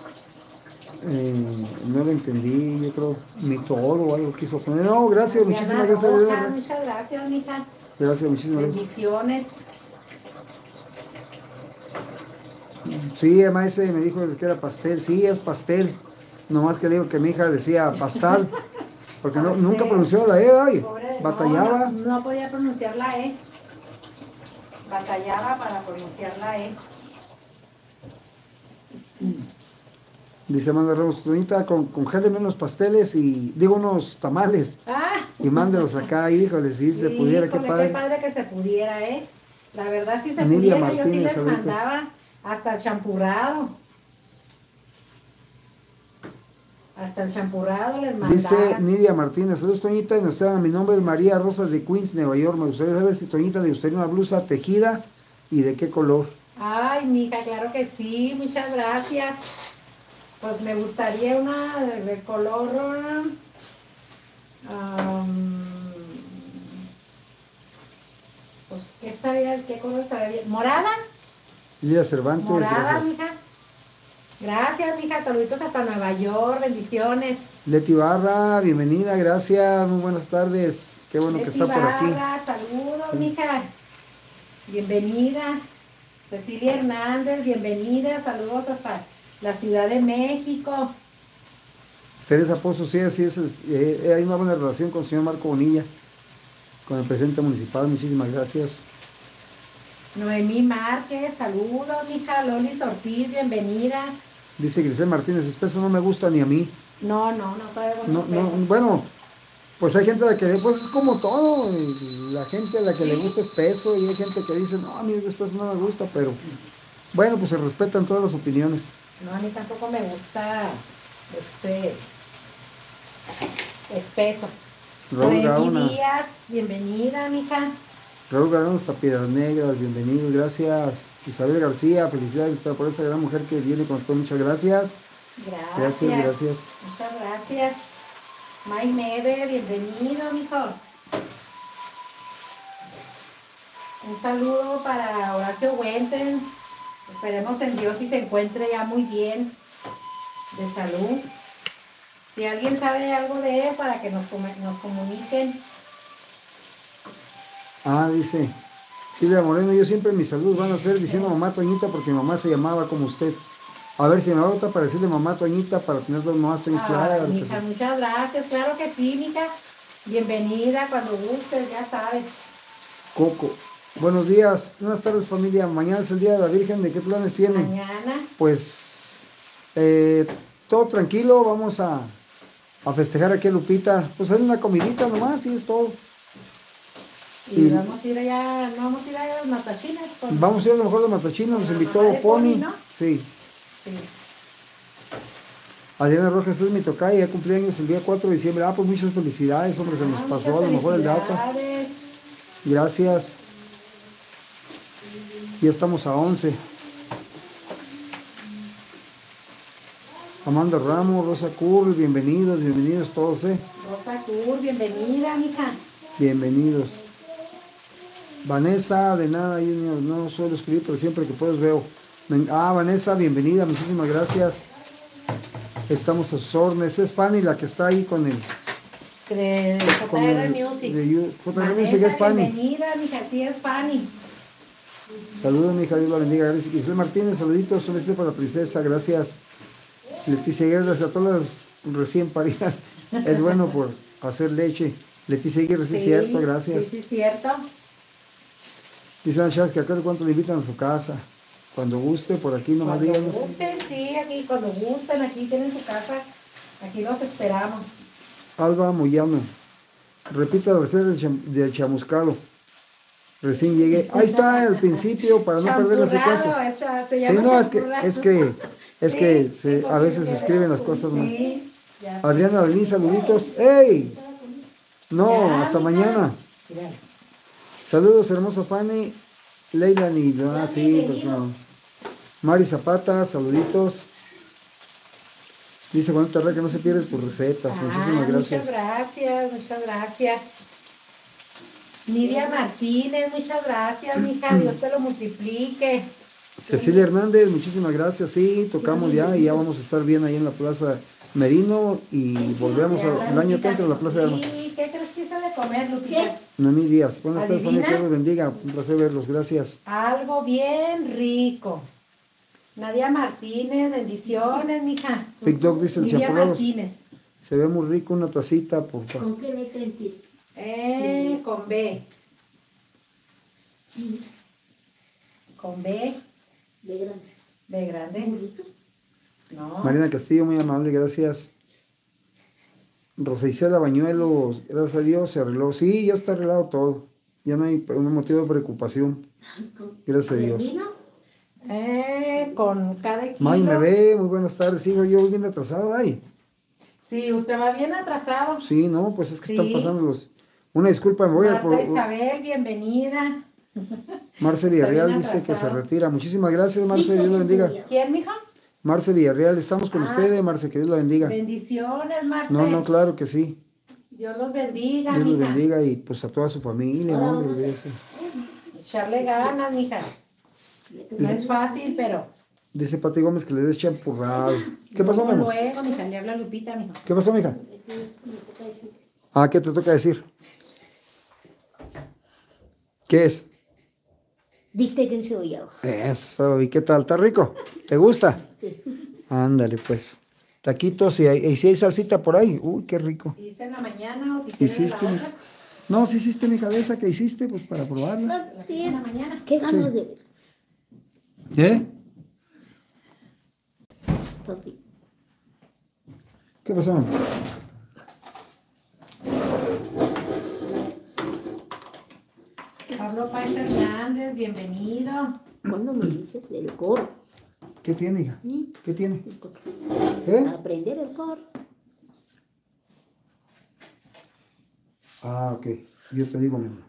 no lo entendí, yo creo, mi toro o algo quiso poner. No, gracias, muchísimas gracias. Rojas, muchas gracias, mija. Gracias, muchísimas gracias. Bendiciones. Sí, además ese me dijo que era pastel. Sí, es pastel. Nomás que le digo que mi hija decía pastal. Porque nunca pronunció la E, ay, batallaba. No podía pronunciar la E. Batallaba para pronunciar la E. Dice Amanda Ramos, Donita, congéleme unos pasteles y digo unos tamales. Y mándelos acá, híjole, si se pudiera, qué padre. Qué padre que se pudiera, La verdad, si se Nidia pudiera, Martínez, yo sí les ahorita. mandaba hasta el champurrado. Hasta el champurrado les mandaba. Dice Nidia Martínez, saludos Toñita, mi nombre es María Rosas de Queens, Nueva York. Me gustaría saber si Toñita le gustaría una blusa tejida y de qué color. Ay, mija, claro que sí, muchas gracias. Pues me gustaría una de color... pues, ¿qué color estaría bien? ¿Morada? Lidia Cervantes, Morada, gracias. mija. Gracias, mija. Saluditos hasta Nueva York. Bendiciones. Leti Barra, bienvenida, gracias, muy buenas tardes. Qué bueno que está por aquí. Saludos, Sí. mija. Bienvenida. Cecilia Hernández, bienvenida. Saludos hasta la Ciudad de México. Teresa Pozo, sí, así es. Hay una buena relación con el señor Marco Bonilla, con el presidente municipal, muchísimas gracias. Noemí Márquez, saludos, mija. Lolis Ortiz, bienvenida. Dice Grisel Martínez, espeso no me gusta ni a mí. No sabemos. No, bueno, pues hay gente a la que, pues es como todo, y la gente a la que le gusta espeso, y hay gente que dice, no, a mí el espeso no me gusta, pero bueno, pues se respetan todas las opiniones. No, a mí tampoco me gusta espeso. Raúl Noemí Gaona, Díaz, bienvenida, mija. Raúl Gaona hasta Piedras Negras, bienvenidos, gracias. Isabel García, felicidades por esa gran mujer que viene con nosotros, muchas gracias. Gracias. Muchas gracias. May Neve, bienvenido, mijo. Un saludo para Horacio Wenten. Esperemos en Dios y se encuentre ya muy bien de salud. Si alguien sabe algo de él, para que nos comuniquen. Dice Silvia Moreno, yo siempre mis saludos van a ser diciendo mamá Toñita porque mi mamá se llamaba como usted. A ver si me va a votar para decirle mamá Toñita para tener dos mamás Toñitas. Claro, Mija, muchas gracias. Claro que sí, mija. Bienvenida cuando gustes, ya sabes. Coco, buenos días, buenas tardes familia. Mañana es el Día de la Virgen, ¿de qué planes tienen? Mañana. Pues todo tranquilo, vamos a festejar aquí a Lupita. Pues hay una comidita nomás y es todo. Y vamos a ir allá, no vamos a ir a los matachines. Vamos a ir a lo mejor de Matachinos, nos invitó Pony. ¿No? Sí. Sí. Adriana Rojas es mi tocaya, ya cumplí años el día 4 de diciembre. Pues muchas felicidades, hombre, se nos pasó a lo mejor el dato. Gracias. Ya estamos a 11. Amanda Ramos, Rosa Curry, bienvenidos todos, Rosa Curry, bienvenida, mija. Bienvenidos. Vanessa, de nada, yo no suelo escribir, pero siempre que puedo veo. Vanessa, bienvenida, muchísimas gracias. Estamos a sus órdenes. Es Fanny la que está ahí con el... De JR Music. JR Music es Fanny. Bienvenida, mija, sí es Fanny. Saludos, mija, Dios la bendiga. Gracias. Giselle Martínez, saluditos, un besito para la princesa, gracias. Leticia Guerra, a todas las recién paridas. Es bueno por hacer leche. Leticia Aguirre, sí, cierto, gracias. Sí, cierto. Dice Ana Chávez que acá cuánto le invitan a su casa. Cuando guste, por aquí nomás Cuando díganos. gusten, sí, aquí, cuando gusten, aquí tienen su casa. Aquí los esperamos. Alba Moyano, repita la receta del chamuscado. Recién llegué. Ahí está al principio para no perder la secuencia. Se Sí, llama no, champurrado. a veces pues se sí, escriben las cosas mal. sí, ya sé. Adriana Belín, saluditos. ¡Ey! No, Ya, hasta mija. mañana. Mírala. Saludos, hermosa Fanny. Leila Nido. Ah, sí, pues no. Mari Zapata, saluditos. Dice Juanita Herrera que no se pierde tus recetas. Muchísimas gracias. Muchas gracias. Nidia Martínez, muchas gracias, mija. Dios te lo multiplique. Cecilia Hernández, muchísimas gracias. Sí, tocamos ya y ya vamos a estar bien ahí en la Plaza Merino y volvemos el año que entra a la Plaza de Armas. Sí, ¿qué crees que hice de comer, Lupita? Noemí Díaz, buenas tardes, ¿Adivina? Fanny, que Dios los bendiga. Un placer verlos, gracias. Algo bien rico. Nadia Martínez, bendiciones, mija. Big Dog dice el Nidia champurrado. Martínez. Se ve muy rico una tacita, por favor. ¿Con qué letra empieza? Sí. Con B. Con B. De grande. B grande. ¿Burritos? No. Marina Castillo, muy amable, gracias. Rosa Isela Bañuelos, gracias a Dios, se arregló. Sí, ya está arreglado todo. Ya no hay un motivo de preocupación. Gracias a Dios. ¿Vino? Con cada kilo. May, me ve, muy buenas tardes. Sí, yo voy bien atrasado, ay. Sí, usted va bien atrasado. Sí, no, pues es que Sí. están pasando los... Una disculpa, me voy a... Marta Isabel, bienvenida. Marce Está Villarreal bien dice que se atrasado. retira. Muchísimas gracias, Marce, Listo, Dios la bendiga. Silvia. ¿Quién, mija? Marce Villarreal, estamos con ustedes, Marce, que Dios la bendiga. Bendiciones, Marce. No, claro que sí. Dios los bendiga, Dios los mija. bendiga y pues a toda su familia, Ahora ¿no? vamos a- Dice Echarle ganas, mija. No es fácil, pero... Pati Gómez que le des champurrado. ¿Qué pasó, mi amor? Luego, mija, le habla Lupita, mija. ¿Qué pasó, mija? Me toca decir que sí. Ah, ¿qué te toca decir? ¿Qué es? ¿Viste que se oía? Eso, ¿y qué tal? ¿Está rico? ¿Te gusta? Sí. Ándale, pues. Taquitos y si hay salsita por ahí. Uy, qué rico. ¿Hice en la mañana o si quieres la ¿Hiciste? otra? No, sí hiciste, mija, de esa que hiciste, pues para probarla. La que hice en la mañana. ¿Qué ganas Sí. de ver, ¿Qué? papi? ¿Qué pasó, mamá? Pablo Páez Hernández, bienvenido. ¿Cuándo me dices del coro? ¿Qué tiene, hija? ¿Qué tiene? El coro. ¿Eh? Aprender el coro. Ah, ok. Yo te digo, mi amor.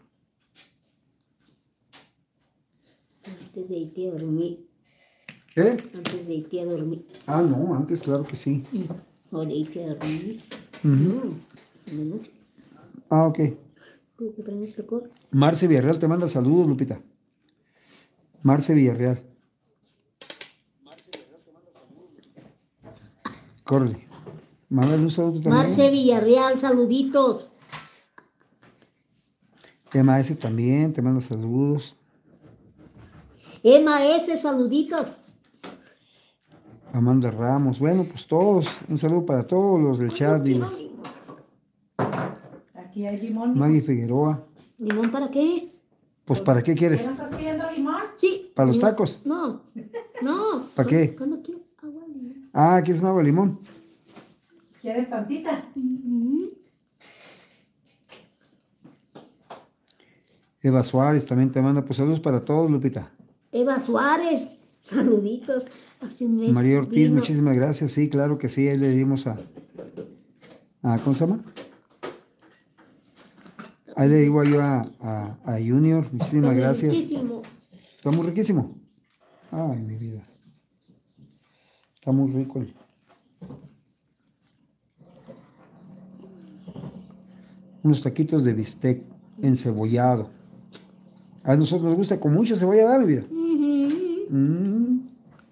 Antes de irte a dormir. ¿Qué? Antes de irte a dormir. Ah, no, antes claro que sí. O de irte a dormir. Ujú. En la noche. Ah, ok. ¿Tú que aprendes el coro? Marce Villarreal te manda saludos, Lupita. Marce Villarreal. Córrele. Mándale un saludo también. Marce Villarreal, saluditos. Emma S. también te manda saludos. Emma S, saluditos. Amanda Ramos. Bueno, pues todos. Un saludo para todos los del chat. Y los... Aquí hay limón. Maggie Figueroa. ¿Limón para qué? Pues ¿para qué quieres? ¿Qué no estás pidiendo limón? Sí. ¿Para los No, tacos? No. No. ¿Para qué? Cuando quiero agua, limón. Ah, ¿quieres un agua de limón? ¿Quieres tantita? Eva Suárez también te manda pues saludos para todos, Lupita. Eva Suárez, saluditos. Hace un mes María Ortiz, vino. muchísimas gracias. Sí, claro que sí, ahí le dimos a ¿cómo se llama? Ahí le digo yo a Junior, muchísimas Está gracias. riquísimo. Está muy riquísimo. Ay, mi vida. Está muy rico. Unos taquitos de bistec encebollado. A nosotros nos gusta con mucha cebolla, ¿verdad, mi vida? Mm.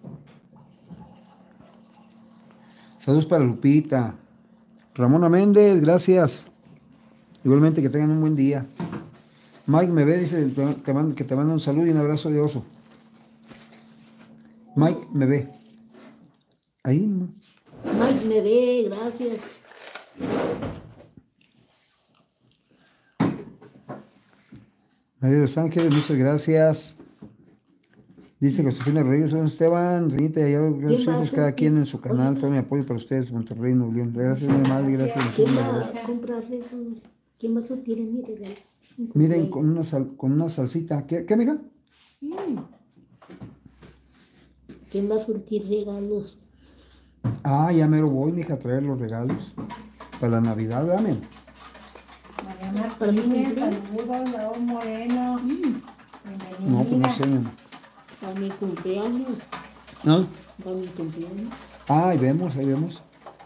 Saludos para Lupita. Ramona Méndez, gracias. Igualmente que tengan un buen día. Mike me ve, dice que te manda un saludo y un abrazo de oso. Mike me ve. Ahí, ¿no? Mike me ve, gracias. María de los Ángeles, muchas gracias. Dice Josefina Rodríguez, don Esteban, Renita y allá los hijos, cada quien en su canal, todo mi apoyo para ustedes, Monterrey, Nuevo León. Gracias, mi madre, gracias. ¿Quién muchísimas va gracias. a comprar regalos? ¿Quién va a surtir mi regalo? Un Miren, cumpleaños. con una salsita. ¿Qué, mija? Mm. ¿Quién va a surtir regalos? Ah, ya mero voy, mija, a traer los regalos. Para la Navidad, dame. María Para mi Martínez, cumpleaños. saludos, Raúl Moreno. Bienvenida. No, pues no sé, mi amor. Para mi cumpleaños. ¿No? Para mi cumpleaños. Ah, ahí vemos, ahí vemos.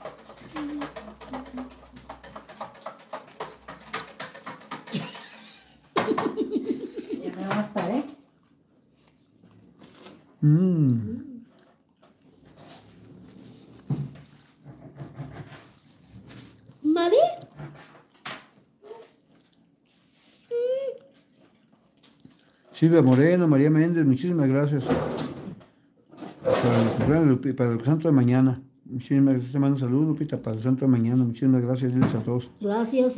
Ya me basta, ¿eh? Mm. ¿Mari? Silvia Moreno, María Méndez, muchísimas gracias. Para el cumpleaños de para el santo de mañana. Muchísimas gracias, te mando saludos, Lupita, para el santo de mañana. Muchísimas gracias, diles a todos. Gracias.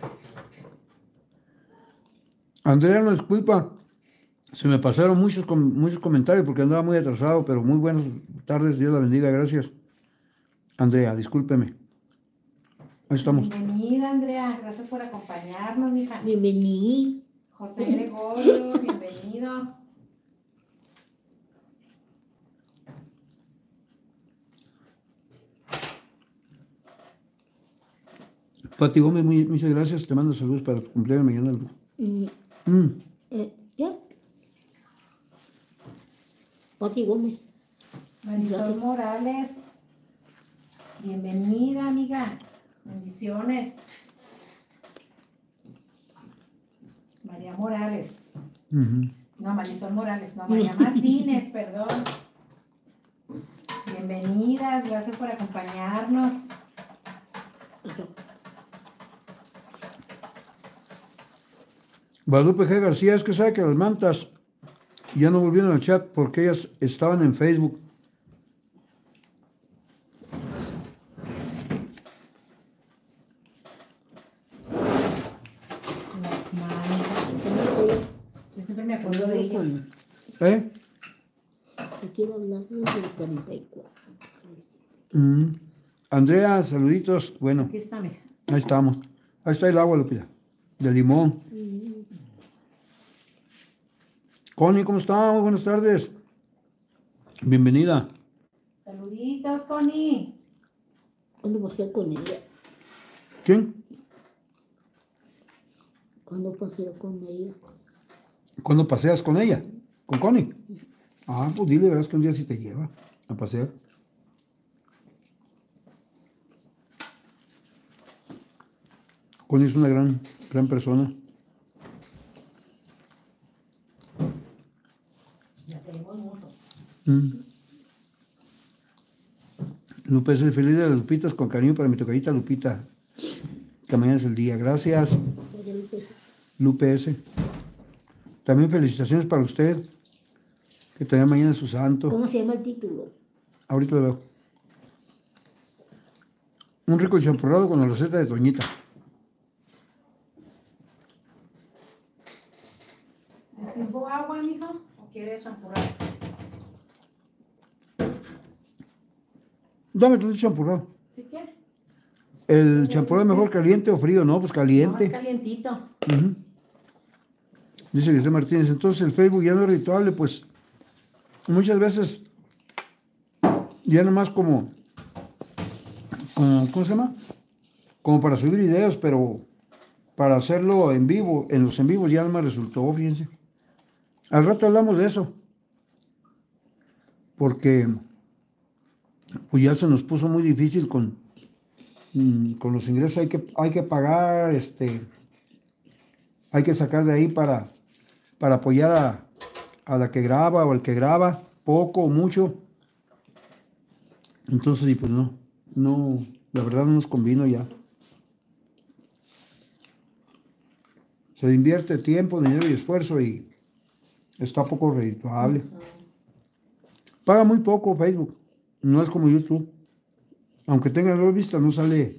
Andrea, no disculpa, se me pasaron muchos comentarios porque andaba muy atrasado, pero muy buenas tardes, Dios la bendiga, gracias. Andrea, discúlpeme. Ahí estamos. Bienvenida, Andrea. Gracias por acompañarnos, mija. Bienvenido. José Gregorio, bienvenido. Pati Gómez, muchas gracias, te mando saludos para tu cumpleaños mañana. Mm, Mm. ¿Ya? Pati Gómez. Marisol Gracias. Morales. Bienvenida, amiga. Bendiciones. María Morales. Ujú. No, Marisol Morales, no, María Martínez, perdón. Bienvenidas, gracias por acompañarnos. Guadalupe G. García, es que sabe que las mantas ya no volvieron al chat porque ellas estaban en Facebook. Las mantas. Yo siempre me acuerdo de ellas. ¿Eh? Te quiero hablar del 44. Mm. Andrea, saluditos. Bueno, Aquí está, mija. ahí estamos. Ahí está el agua, Lupita. De limón. Connie, ¿cómo está? Muy buenas tardes. Bienvenida. Saluditos, Connie. ¿Cuándo pasé con ella? ¿Quién? ¿Cuándo pasé con ella? ¿Cuándo paseas con ella? ¿Con Connie? Ah, pues dile, verás que un día sí te lleva a pasear. Connie es una gran persona. Ya tenemos mucho. Lupe, soy feliz de las Lupitas con cariño para mi tocadita Lupita. Que mañana es el día. Gracias, Lupe S. También felicitaciones para usted. Que también mañana es su santo. ¿Cómo se llama el título? Ahorita lo veo. Un rico champurrado con la receta de Toñita. ¿Le sirvo agua, mijo? ¿O quieres champurrar? Dame tu champurrado. ¿Sí quieres? ¿El champurrado es mejor caliente o frío? No, pues No, caliente. es calientito. Ujú. Dice José Martínez, entonces el Facebook ya no es ritual, pues muchas veces ya nomás como, ¿cómo se llama? Como para subir videos, pero para hacerlo en vivo, en los en vivos ya no me resultó, fíjense. Al rato hablamos de eso, porque pues ya se nos puso muy difícil con los ingresos, hay que pagar, hay que sacar de ahí para apoyar a la que graba o el que graba, poco o mucho. Entonces, y pues no, la verdad no nos convino ya. Se invierte tiempo, dinero y esfuerzo y está poco redituable. Paga muy poco Facebook, no es como YouTube. Aunque tenga 2 vistas, no sale.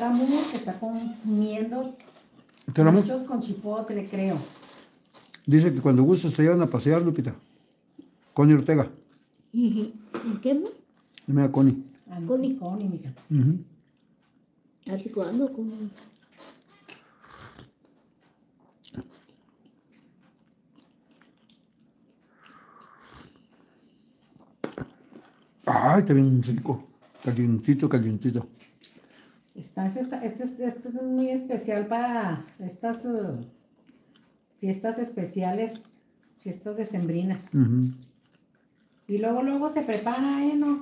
Amor que está comiendo Tenemos, muchos con chipotle, creo. dice que cuando gustes te llevan a pasear, Lupita. Connie Ortega. ¿En qué no? Mira, Connie. Connie, mija. Ujú. ¿Hace cuándo? ¿Cómo? Ay, está bien rico. Calientito, calientito. Este es muy especial para estas fiestas especiales, fiestas decembrinas. Ujú. Y luego se prepara,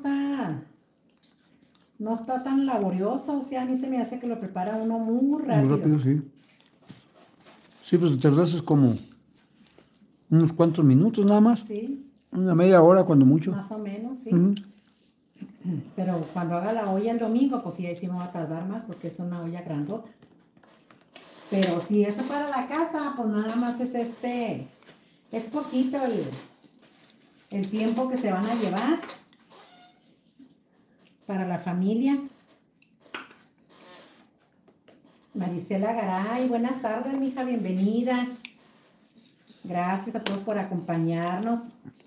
no está tan laborioso, o sea, a mí se me hace que lo prepara uno muy rápido. Muy rápido, sí. Sí, pues te tardas como unos cuantos minutos nada más. Sí, Una media hora cuando mucho. más o menos, sí. Ujú. Pero cuando haga la olla el domingo, pues sí, ahí sí me va a tardar más porque es una olla grandota. Pero si eso para la casa, pues nada más es poquito el tiempo que se van a llevar para la familia. Marisela Garay, buenas tardes, mija, bienvenida. Gracias a todos por acompañarnos.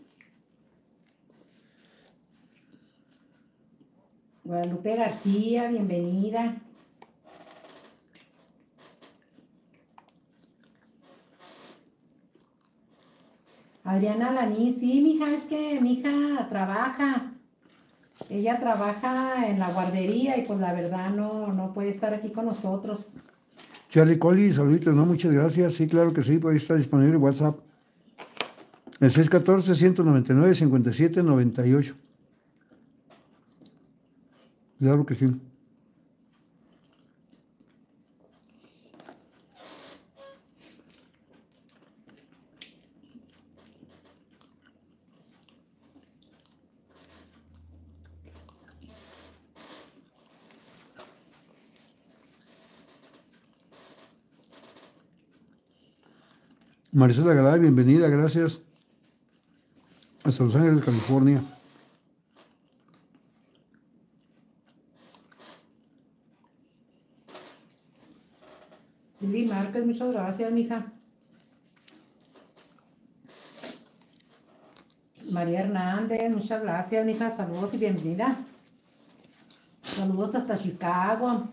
Guadalupe García, bienvenida. Adriana Laní, sí, mija, es que mi hija trabaja. Ella trabaja en la guardería y pues la verdad no puede estar aquí con nosotros. Charlie Collie, saluditos, ¿no? Muchas gracias. Sí, claro que sí, pues ahí está disponible WhatsApp. El 614-199-5798. Claro que sí. Marisela Garay, bienvenida, gracias. Hasta Los Ángeles, California. Lili Márquez, muchas gracias, mija. María Hernández, muchas gracias, mija. Saludos y bienvenida. Saludos hasta Chicago.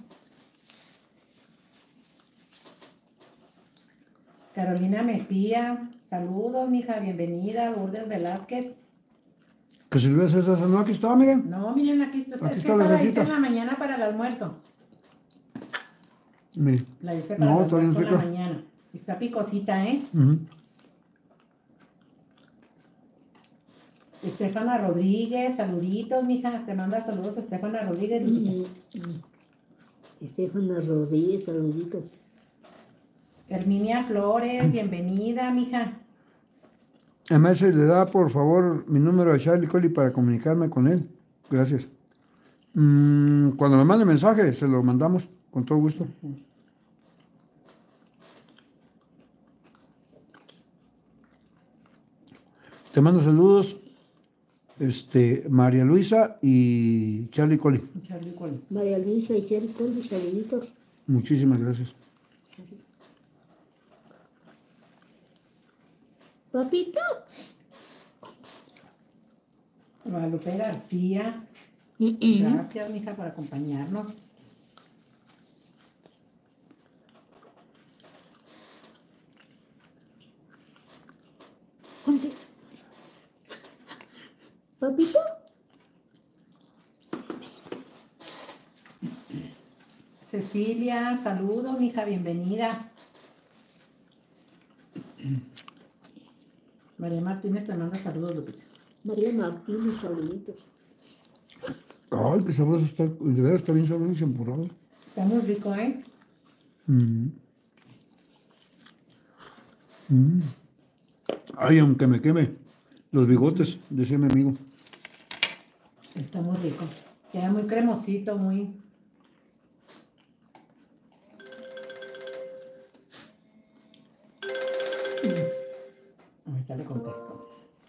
Carolina Mejía, saludos, mija, bienvenida. Lourdes Velázquez. Que si ves esa, no, aquí está, miren. No, miren, aquí está. Aquí Es que está la esta la hice receta. en la mañana para el almuerzo. Mire. La hice para No, el está bien almuerzo en la rica. mañana. Está picosita, ¿eh? Ujú. Estefana Rodríguez, saluditos, mija. Te manda saludos Estefana Rodríguez. Lupita. Estefana Rodríguez, saluditos. Herminia Flores, bienvenida, mija. Además, le da por favor mi número a Charlie Collie para comunicarme con él. Gracias. Cuando me mande mensaje, se lo mandamos con todo gusto. Te mando saludos, María Luisa y Charlie Collie. Charlie Cole. María Luisa y Jerry Colby, saluditos. Muchísimas gracias. Papito. Guadalupe García. Gracias, mija, por acompañarnos. Conte. Papito. Cecilia, saludos, mija, bienvenida. María Martínez te manda saludos, Lupita. María Martínez, saluditos. Ay, qué sabroso está. De verdad está bien sabroso y empurrado. Está muy rico, ¿eh? Ay, aunque me queme los bigotes, decía mi amigo. Está muy rico. Queda muy cremosito, muy... Ahorita le contesto.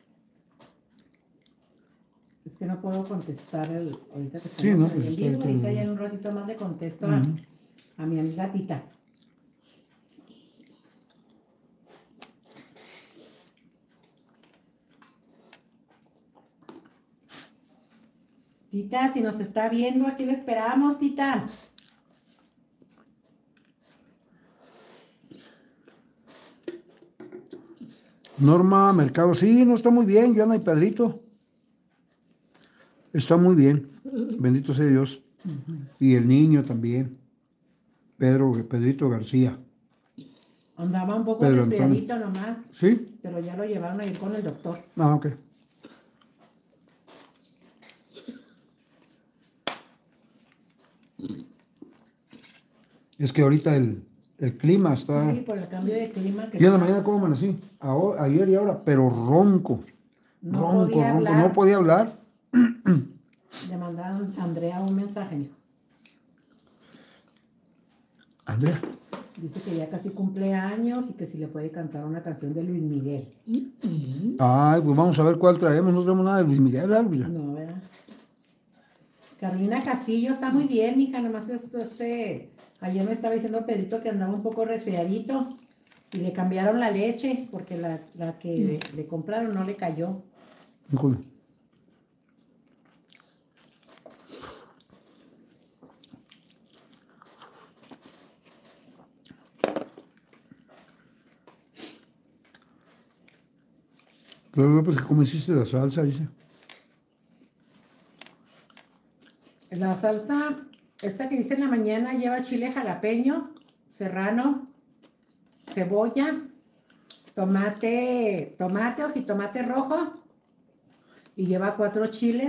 Es que no puedo contestar ahorita que Sí, estamos no, en pues el está vivo. ahorita Ahorita en- ya en un ratito más le contesto a mi amiga Tita. Tita, si nos está viendo, aquí le esperamos, Tita. Norma Mercado, sí, no está muy bien, Joana y Pedrito. Está muy bien, bendito sea Dios. Y el niño también, Pedrito García. Andaba un poco Pedro resfriadito nomás, ¿Sí? pero ya lo llevaron a ir con el doctor. Ah, ok. Es que ahorita el clima está... Sí, por el cambio de clima que Yo en la está. mañana como amanecí, ayer y ahora, pero ronco. No Ronco, podía ronco, hablar. no podía hablar. Le mandaron a Andrea un mensaje, mijo. Andrea, Dice que ya casi cumple años y que si le puede cantar una canción de Luis Miguel. ay, pues vamos a ver cuál traemos, no traemos nada de Luis Miguel, ¿verdad? No, ¿verdad? Carolina Castillo está muy bien, mija, nomás ayer me estaba diciendo Pedrito que andaba un poco resfriadito y le cambiaron la leche porque la que le compraron no le cayó. Híjole. Claro, pues ¿cómo hiciste la salsa? Dice. La salsa, esta que hice en la mañana, lleva chile jalapeño, serrano, cebolla, tomate o jitomate rojo y lleva cuatro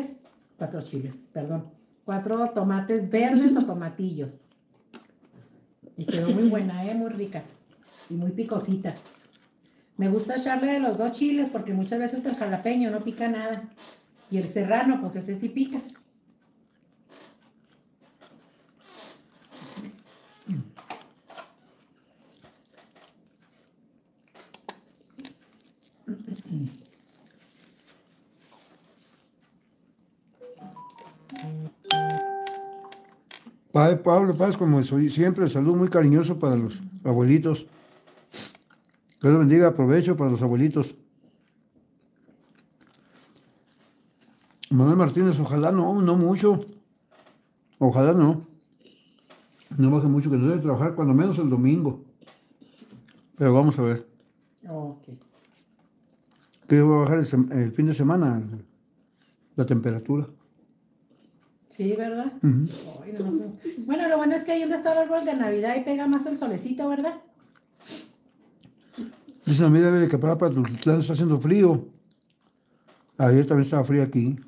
tomates verdes o tomatillos. Y quedó muy buena, muy rica y muy picosita. Me gusta echarle de los dos chiles porque muchas veces el jalapeño no pica nada y el serrano, pues ese sí pica. Padre Pablo Paz, como soy siempre, saludo muy cariñoso para los abuelitos. Que Dios bendiga, aprovecho para los abuelitos. Manuel Martínez, ojalá no mucho. Ojalá no. No baje mucho, que no debe trabajar cuando menos el domingo. Pero vamos a ver. Ok. Que va a bajar el fin de semana la temperatura. Sí, ¿verdad? Ujú. Ay, no sé. Bueno, lo bueno es que ahí donde está el árbol de Navidad y pega más el solecito, ¿verdad? Dice la mira de que para Tultitlán está haciendo frío. Ayer también estaba frío aquí.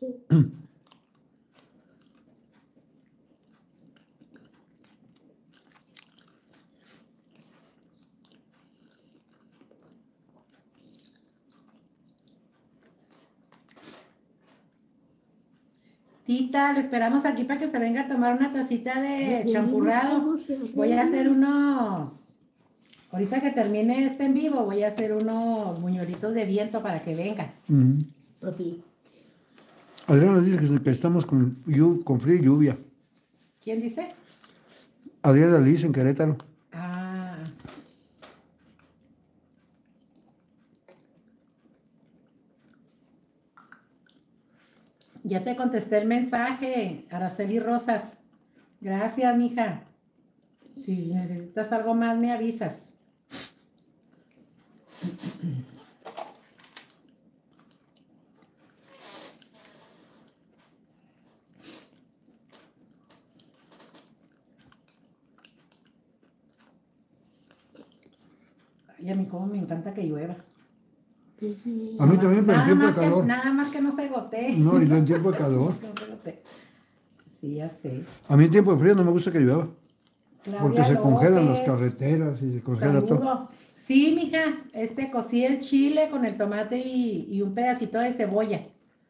Tita, le esperamos aquí para que se venga a tomar una tacita de champurrado. Voy a hacer ahorita que termine este en vivo, voy a hacer unos buñuelitos de viento para que vengan. Ujú. Papi, Adriana dice que estamos con frío y lluvia. ¿Quién dice? Adriana Liz en Querétaro. Ah. Ya te contesté el mensaje, Araceli Rosas. Gracias, mija. Si necesitas algo más, me avisas. Ay, a mí como me encanta que llueva. A mí también, pero en tiempo de calor. Nada más que no se gotee. No, y no en tiempo de calor. No se gotee. Sí, ya sé. A mí en tiempo de frío no me gusta que llueva. Porque Claudia se congelan las López, carreteras y se congela todo. saludo. Sí, mija, cocí el chile con el tomate y un pedacito de cebolla.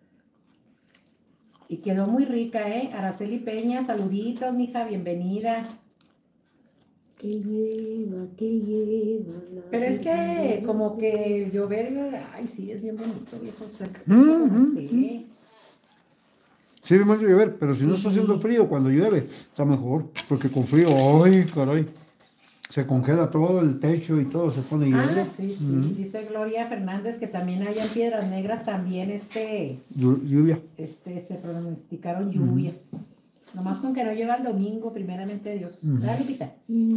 Y quedó muy rica, ¿eh? Araceli Peña, saluditos, mija, bienvenida. que lleva la Pero es que vida. como que llover, ay, sí, es bien bonito, viejo. Usted, Mm, mm, sí. Sí, me manda a llover, pero si no está haciendo frío, cuando llueve, está mejor. Porque con frío, ay, caray, se congela todo el techo y todo se pone hielo. Sí, sí. Dice Gloria Fernández que también allá en Piedras Negras también Lluvia. se pronosticaron lluvias. Nomás con que no lleva el domingo, primeramente Dios. ¿Verdad, Lupita?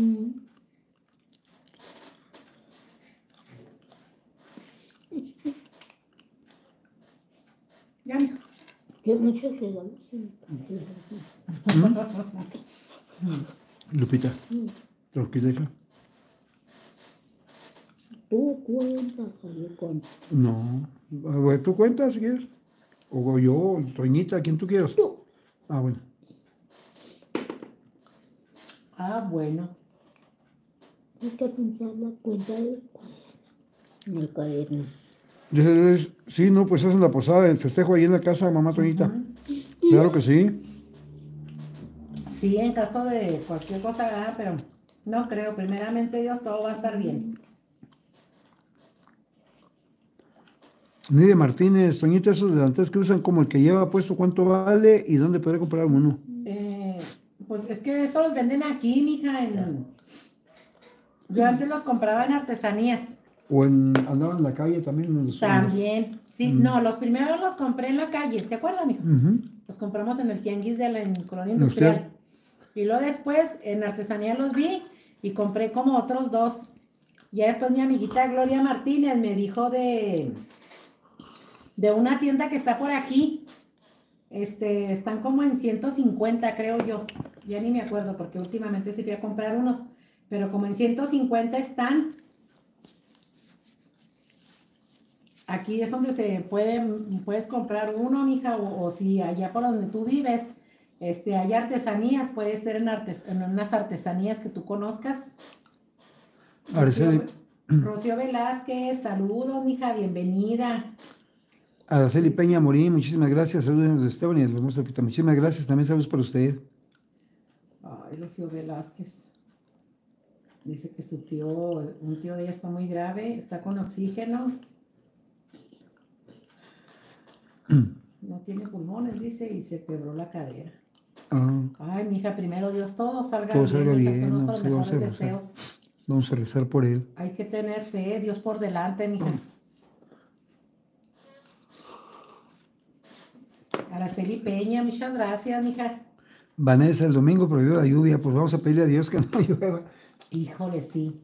Ya, mijo. Qué muchos regalos. Lupita, tranquila, hija. Tú cuentas, yo cuento. No, a ver, tú cuentas si quieres. O yo, Toñita, quien tú quieras. Tú. Ah, bueno. Bueno. Hay que apuntar la cuenta del cuaderno. En el cuaderno. Sí, no, pues hacen la posada, el festejo ahí en la casa de mamá Toñita. Claro que sí. Sí, en caso de cualquier cosa, pero no creo. Primeramente Dios, todo va a estar bien. Nidia Martínez, Toñita, esos delanteros que usan como el que lleva puesto, ¿cuánto vale y dónde podré comprar uno? Pues es que estos los venden aquí, mija. Yo antes los compraba en artesanías. O andaban en la calle también. También. Sí, no, los primeros los compré en la calle, ¿se acuerdan, mija? Los compramos en el tianguis de la Colonia Industrial. Y luego después en artesanía los vi y compré como otros 2. Ya después mi amiguita Gloria Martínez me dijo de una tienda que está por aquí. Están como en 150, creo yo. Ya ni me acuerdo porque últimamente sí fui a comprar unos. Pero como en 150 están. Aquí es donde puedes comprar uno, mija, o si allá por donde tú vives, hay artesanías, puede ser en unas artesanías que tú conozcas. Rocío Velázquez, saludos, mija, bienvenida. Araceli Peña Morín, muchísimas gracias. Saludos de Esteban y de los Lupita. Muchísimas gracias. También saludos para usted. Ay, Rocío Velázquez. Dice que un tío de ella está muy grave, está con oxígeno. No tiene pulmones, dice, y se quebró la cadera. Ay, mija, primero Dios, todo salga bien. Son nuestros mejores deseos. Vamos a rezar por él. Hay que tener fe, Dios por delante, mija. Araceli Peña, muchas gracias, mija. Vanessa, el domingo prohibió la lluvia, pues vamos a pedirle a Dios que no llueva. Híjole, sí.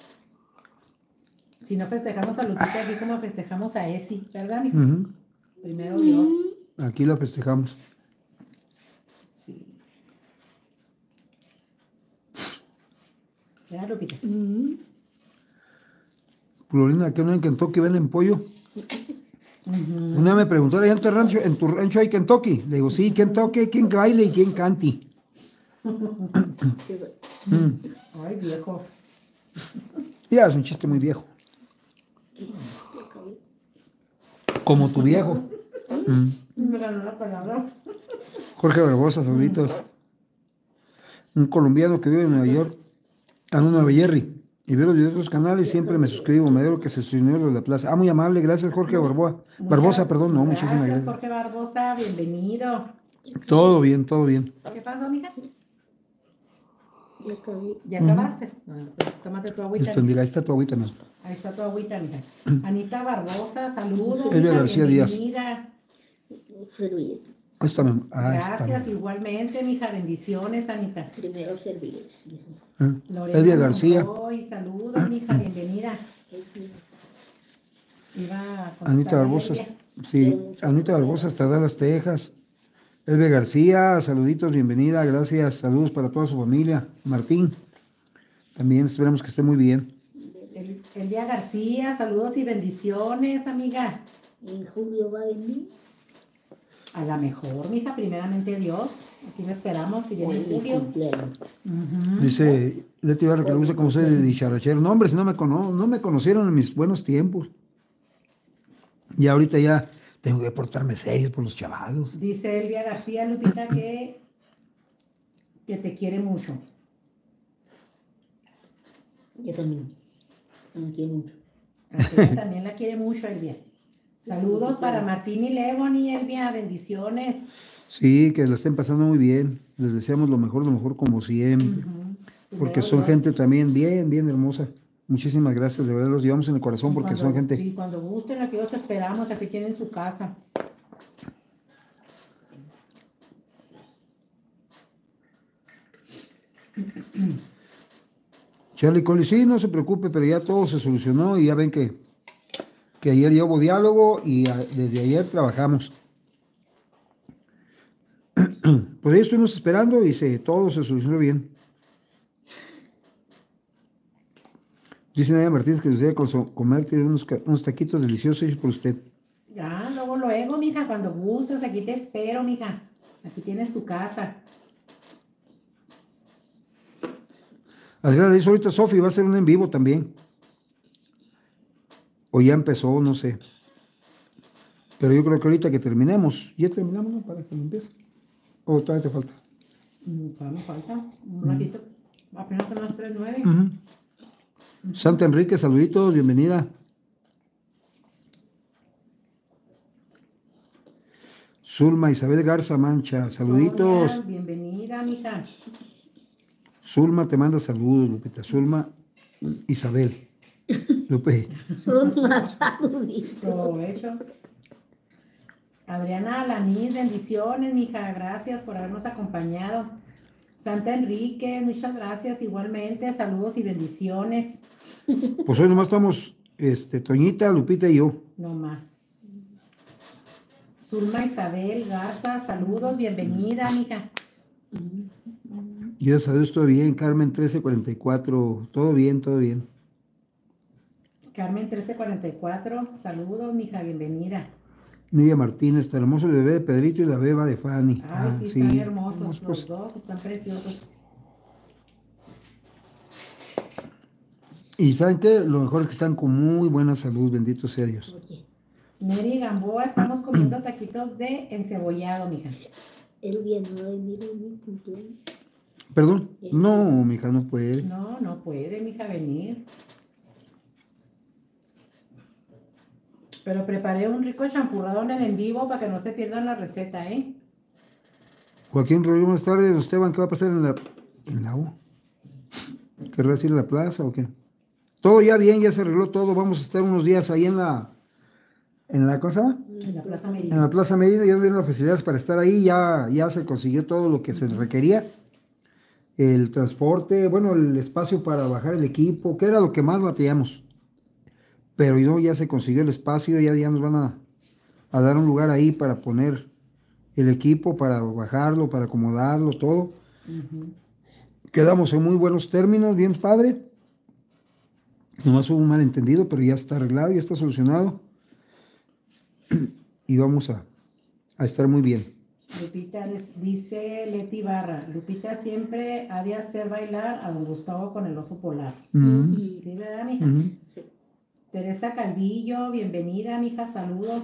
Si no festejamos a Lupita aquí como festejamos a Esi, ¿verdad, mija? Primero Dios. Aquí la festejamos. Sí. ¿Verdad, Lupita? Florina, ¿qué no en Kentucky venden pollo? Una me preguntó, ¿en tu rancho hay Kentucky? Le digo, sí, Kentucky, ¿quién baile y quién canti? Ay, viejo. Ya, es un chiste muy viejo. Como tu viejo. Me ganó la palabra. Jorge Barbosa, saluditos. Un colombiano que vive en Nueva York, en Nueva Jerry. Y veo los videos de los canales, siempre me suscribo, me alegro que se suscribió de la plaza. Muy amable, gracias Jorge Barbosa, perdón, no, muchísimas gracias. Jorge Barbosa, bienvenido. Todo bien, todo bien. ¿Qué pasó, mija? Ya acabé. ¿Ya acabaste? Tómate tu agüita. Dios bendiga, ahí está tu agüita, ¿no? Ahí está tu agüita, mija. Anita Barbosa, saludos. Elvia García Díaz. Servilleta. Gracias, igualmente, mija. Bendiciones, Anita. Primero servilletas. Elvia García. Saludos, mija. Bienvenida. Anita Barbosa. Sí, Anita Barbosa hasta Dallas, Texas. Elvia García, saluditos, bienvenida, gracias, saludos para toda su familia. Martín, también esperamos que esté muy bien. Elvia García, saludos y bendiciones, amiga. ¿En julio va a venir? A la mejor, mija, primeramente Dios. Aquí lo esperamos y viene julio. Dice Leti Barra que le gusta como soy de dicharachero. No, hombre, si no me conocieron en mis buenos tiempos. Y ahorita ya tengo que portarme serio por los chavalos. Dice Elvia García, Lupita, que te quiere mucho. Yo también. La quiero mucho. Ella también la quiere mucho, Elvia. Saludos para Martín y Levon y Elvia, bendiciones. Sí, que la estén pasando muy bien. Les deseamos lo mejor como siempre. Porque Primero son Dios. gente también bien hermosa. Muchísimas gracias, de verdad los llevamos en el corazón porque son gente. Sí, cuando gusten, aquí los esperamos, aquí tienen su casa. Charlie Collie, sí, no se preocupe, pero ya todo se solucionó y ya ven que ayer ya hubo diálogo y desde ayer trabajamos. Pues ahí estuvimos esperando y todo se solucionó bien. Dice Nadia Martínez que les voy a comer tiene unos taquitos deliciosos hechos por usted. Ya, luego, mija, cuando gustes, aquí te espero, mija. Aquí tienes tu casa. Adriana dice ahorita Sofi va a hacer un en vivo también. O ya empezó, no sé. Pero yo creo que ahorita que terminemos, ya terminamos, ¿no? Para que lo empiece. O todavía te falta. Todavía me falta un ratito. Apenas son las 3:09. Santa Enrique, saluditos, bienvenida. Zulma Isabel Garza Mancha, saluditos. Sonia, bienvenida, mija. Zulma te manda saludos, Lupita. Zulma Isabel. Lupe. Son más saluditos. Provecho. Adriana Alanis, bendiciones, mija. Gracias por habernos acompañado. Santa Enrique, muchas gracias igualmente. Saludos y bendiciones. Pues hoy nomás estamos, Toñita, Lupita y yo. No más. Zulma Isabel Garza, saludos, bienvenida, mija. Gracias a Dios, todo bien. Carmen 1344, todo bien, todo bien. Carmen 1344, saludos, mija, bienvenida. Nidia Martínez, está hermoso el bebé de Pedrito y la beba de Fanny. Ay, sí, están hermosos, los dos están preciosos. Y ¿saben qué? Lo mejor es que están con muy buena salud, bendito sea Dios. Oye, Neri Gamboa, estamos comiendo taquitos de encebollado, mija. él viene a venir a mi cumpleaños. ¿Perdón? No, mija, no puede. No puede, mija, venir. Pero preparé un rico champurrado en vivo para que no se pierdan la receta, ¿eh? Joaquín Rodríguez, buenas tardes. Esteban, ¿qué va a pasar en la U? ¿Querrás ir a la plaza o qué? Todo ya bien, ya se arregló todo. Vamos a estar unos días ahí en la ¿cómo se llama? En la Plaza En Merida. la Plaza Medina, ya dieron las facilidades para estar ahí, ya se consiguió todo lo que se requería. El transporte, bueno, el espacio para bajar el equipo, que era lo que más batallamos. Pero ya se consiguió el espacio, ya nos van a dar un lugar ahí para poner el equipo, para bajarlo, para acomodarlo, todo. Quedamos en muy buenos términos, bien padre. Nomás hubo un malentendido, pero ya está arreglado, ya está solucionado. Y vamos a estar muy bien. Lupita dice Leti Barra, Lupita siempre ha de hacer bailar a don Gustavo con el oso polar. Sí, ¿verdad, mija? Sí. Teresa Calvillo, bienvenida, mija, saludos.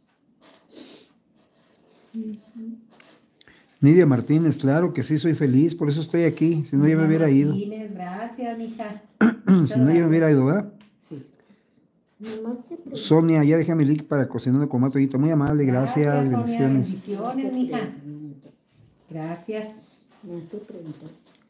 Nidia Martínez, claro que sí, soy feliz, por eso estoy aquí. Si no, ya me hubiera ido. Martínez, gracias, mija. Si no, ya me hubiera ido, ¿verdad? Sí. Nomás se pregunta. Sonia, ya déjame el link para cocinando con Matoyita. Muy amable, gracias, Sonia, bendiciones. bendiciones, mija. Gracias. No te pregunto.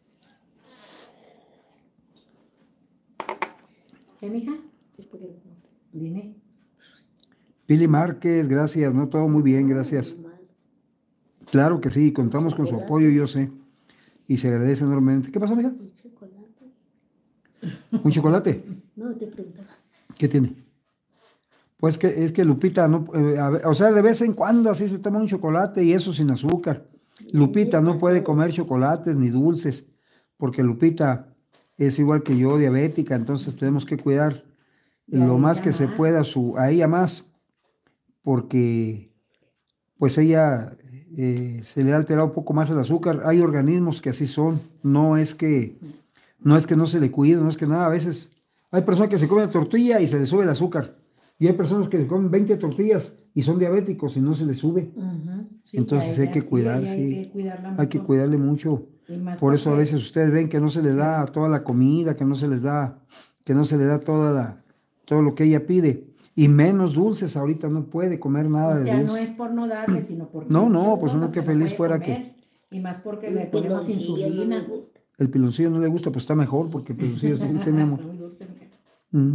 ¿Qué, mija? Te pregunto. Dime. Pili Márquez, gracias, no, todo muy bien, gracias. Nomás. Claro que sí, contamos con su apoyo, yo sé. Y se agradece enormemente. ¿Qué pasó, amiga? Los chocolates. ¿Un chocolate? No, te preguntaba. ¿Qué tiene? Pues es que Lupita, no, o sea, de vez en cuando así se toma un chocolate y eso sin azúcar. Lupita no puede comer chocolates ni dulces, porque Lupita es igual que yo, diabética, entonces tenemos que cuidar lo más que se pueda a ella más, porque pues ella se le ha alterado un poco más el azúcar. Hay organismos que así son, no es que no se le cuide, no es que nada, a veces hay personas que se comen tortilla y se les sube el azúcar, y hay personas que se comen 20 tortillas y son diabéticos y no se les sube. Sí, Entonces hay que cuidar, sí, hay que cuidarle mucho. Por eso a veces ustedes ven que no se les da toda la comida, que no se les da todo lo que ella pide. Y menos dulces, ahorita no puede comer nada O de sea, no dulces. es por no darle, sino porque No, hay no, muchas pues uno cosas que no feliz puede fuera comer, y más porque le El ponemos piloncillo no insulina. me gusta. el piloncillo no le gusta, pues está mejor, porque el piloncillo es dulce, mi amor. Muy dulce, mija. Mm.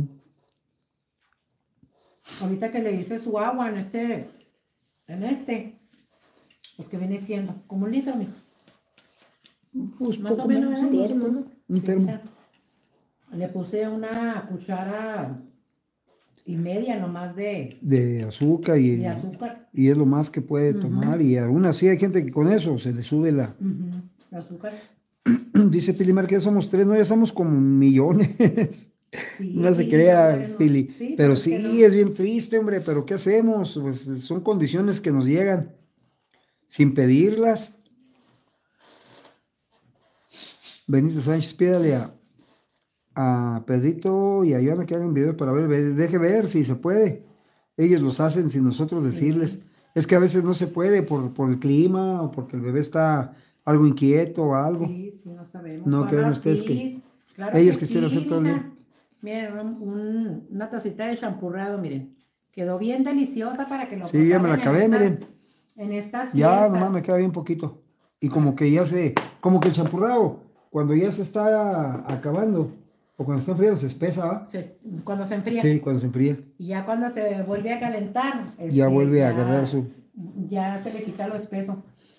Ahorita que le hice su agua en este, pues que viene siendo como un litro, mijo. Pues Más o poco menos, menos, ¿verdad? sí, termo, ¿no? un Sí, termo. mija. Le puse una cuchara y media nomás De azúcar de azúcar. y es lo más que puede Ujú. tomar. Y aún así hay gente que con eso se le sube la... Ujú, azúcar. Dice Pilimar que ya somos 3, no, ya somos como millones. Sí, No se sí, crea, bueno, Pili. sí, Pero pues es que sí, no. es bien triste, hombre, pero ¿qué hacemos? Pues son condiciones que nos llegan sin pedirlas. Benito Sánchez, pídale a Pedrito y a Joana que hagan videos para ver, deje ver si se puede. Ellos los hacen sin nosotros decirles. Sí, Es que a veces no se puede por el clima o porque el bebé está algo inquieto o algo. sí, sí, no sabemos. No Juan crean ustedes que Ortiz, claro ellos que quisieran sí, hacer todo el mija. día. Miren, una tacita de champurrado, miren. Quedó bien deliciosa para que lo Sí, ya me la preparen acabé, miren. en estas Ya nomás me fiestas. queda bien poquito. Y como que como que el champurrado, cuando ya se está acabando, o cuando está enfriado, se espesa, ¿va? Cuando se enfría. Sí, cuando se enfría, Y ya cuando se vuelve a calentar, ya vuelve a agarrar su... ya se le quita lo espeso.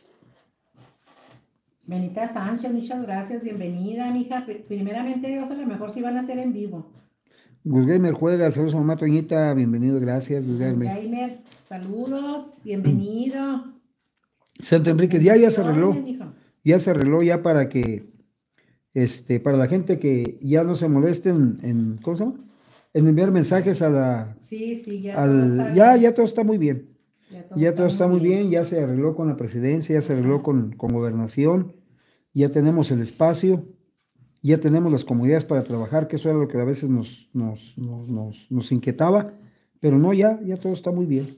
Benita Sánchez, muchas gracias, bienvenida, mija. Primeramente, Dios, a lo mejor sí van a hacer en vivo. Gus Gamer juega, saludos a mamá Toñita, bienvenido, gracias, Gus Gamer. Gamer, saludos, bienvenido. Santa Enríquez, ya se arregló, Bendiciones, mijo. ya se arregló ya para que, para la gente que ya no se molesten ¿cómo se llama? En enviar mensajes a la, Sí, sí, ya todo está ya, bien. ya todo está muy bien. Ya todo está muy bien. bien, ya se arregló con la presidencia, ya se arregló con gobernación, ya tenemos el espacio, ya tenemos las comodidades para trabajar, que eso era lo que a veces nos inquietaba, pero no, ya todo está muy bien.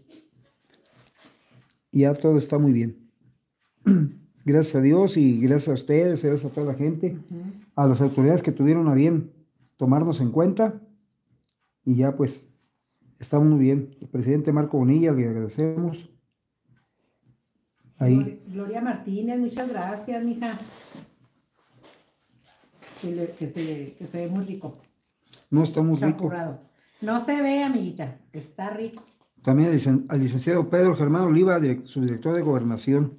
Ya todo está muy bien. Gracias a Dios y gracias a ustedes, gracias a toda la gente, a las autoridades que tuvieron a bien tomarnos en cuenta y ya pues estamos muy bien. El presidente Marco Bonilla, le agradecemos. Ahí. Gloria Martínez, muchas gracias, mija. Que se ve muy rico. No, está muy rico. Champurrado. No se ve, amiguita, está rico. También al licenciado Pedro Germán Oliva, subdirector de Gobernación.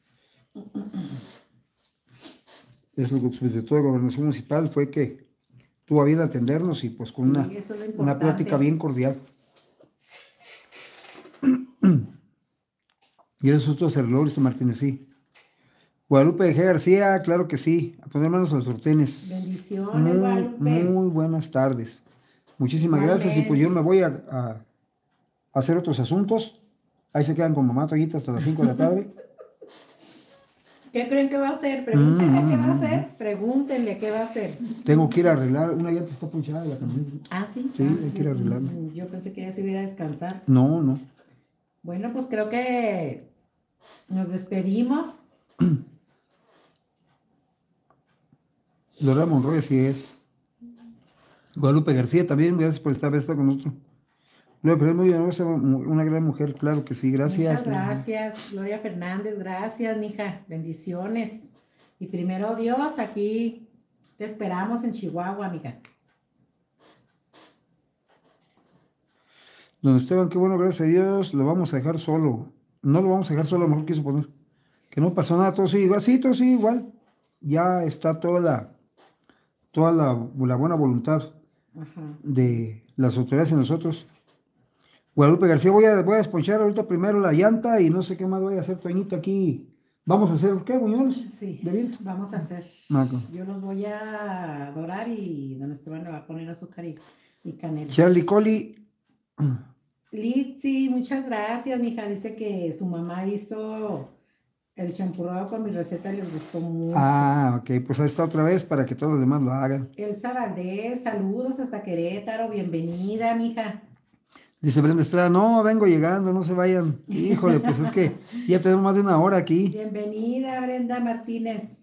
Es el subdirector de Gobernación Municipal, fue que tuvo a bien atendernos y pues con Sí, eso es lo una importante. plática bien cordial. Y eres otro servidor, Martínez, sí. Guadalupe de G. García, claro que sí. A poner manos a los sartenes. Bendiciones, Guadalupe. Muy buenas tardes. Muchísimas gracias. Y pues yo me voy a hacer otros asuntos. Ahí se quedan con mamá Toñita hasta las 5 de la tarde. ¿Qué creen que va a hacer? Pregúntenle qué va a hacer. Pregúntenle qué va a hacer. Tengo que ir a arreglar. Una llanta está ponchada de la camioneta. Ah, sí. Sí, hay que ir a arreglarla. Yo pensé que ya se iba a descansar. No. Bueno, pues creo que nos despedimos. Laura Monroy, así es. Guadalupe García también, gracias por estar con nosotros. Gloria, muy hermosa, una gran mujer, claro que sí, gracias. Muchas gracias, Gloria Fernández, gracias, mija, bendiciones. Y primero Dios, aquí te esperamos en Chihuahua, mija. Don Esteban, qué bueno, gracias a Dios, lo vamos a dejar solo. No lo vamos a dejar solo, a lo mejor quiso poner. Que no pasó nada, todo sigue igual. Sí, todo sigue igual. Ya está toda la buena voluntad de las autoridades y nosotros. Guadalupe García, voy a desponchar ahorita primero la llanta y no sé qué más voy a hacer, Toñito, aquí. ¿Vamos a hacer qué, buñuelos? Sí, ¿De viento? vamos a hacer. Okay. Yo los voy a dorar y don Esteban le va a poner azúcar y canela. Charlie Collie. Litsi, muchas gracias, mija. Dice que su mamá hizo el champurrado con mi receta, les gustó mucho. Ah, ok, pues ahí está otra vez para que todos los demás lo hagan. Elsa Valdés, saludos hasta Querétaro, bienvenida, mija. Dice Brenda Estrada, no, vengo llegando, no se vayan. Híjole, pues es que ya tenemos más de una hora aquí. Bienvenida, Brenda Martínez.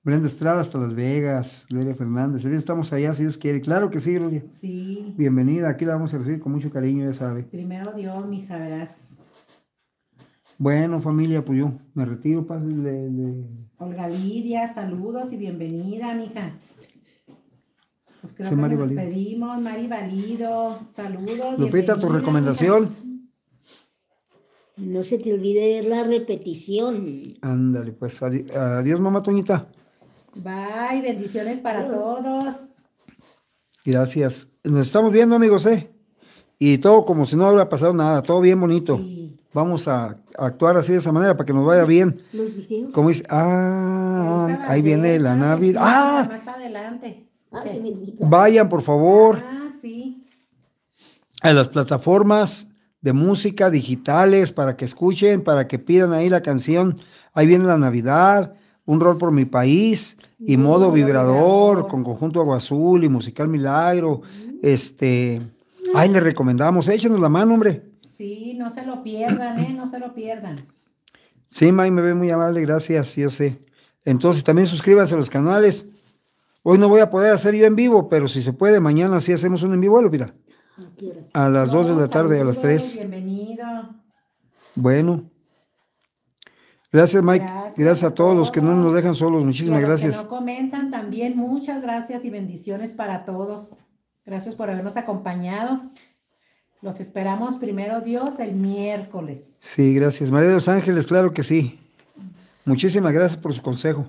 Brenda Estrada hasta Las Vegas, Gloria Fernández. Ahorita estamos allá, si Dios quiere. Claro que sí, Gloria. Sí. Bienvenida, aquí la vamos a recibir con mucho cariño, ya sabe. Primero Dios, mija, verás. Bueno, familia, pues yo me retiro, Olga Lidia, saludos y bienvenida, mija. Pues creo Sí, que Mari nos Valido. despedimos, Mari Valido, saludos. Lupita, tu bienvenida, recomendación. No se te olvide ver la repetición. Ándale, pues adiós, mamá Toñita. mija. Bye, bendiciones para todos. Gracias. Nos estamos viendo, amigos, Y todo como si no hubiera pasado nada, todo bien bonito. Sí. Vamos a actuar así de esa manera para que nos vaya bien. Los videos. Como dice, Elsa ahí viene Valdés, la claro que Navidad. sí, más adelante. Se me olvidó. Vayan, por favor, Sí. a las plataformas de música digitales para que escuchen, para que pidan ahí la canción. Ahí viene la Navidad, Un rol por mi país y Modo Vibrador con Conjunto Agua Azul y Musical Milagro. Ahí les recomendamos, échenos la mano, hombre. Sí, no se lo pierdan, no se lo pierdan. Sí, May, me ve muy amable, gracias, yo sé. Entonces también suscríbanse a los canales. Hoy no voy a poder hacer yo en vivo, pero si se puede, mañana sí hacemos un en vivo, Lupita. A las 2 de la tarde, a las 3. Bienvenido. Bueno. Gracias, Mike. Gracias a todos los que no nos dejan solos. Muchísimas y a los gracias. que no comentan también, muchas gracias y bendiciones para todos. Gracias por habernos acompañado. Los esperamos primero Dios el miércoles. Sí, gracias. María de los Ángeles, claro que sí. Muchísimas gracias por su consejo.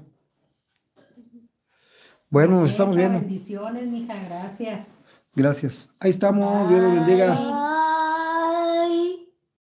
Bueno, nos estamos viendo. Bendiciones, mija, gracias. Gracias. Ahí estamos. Dios los bendiga.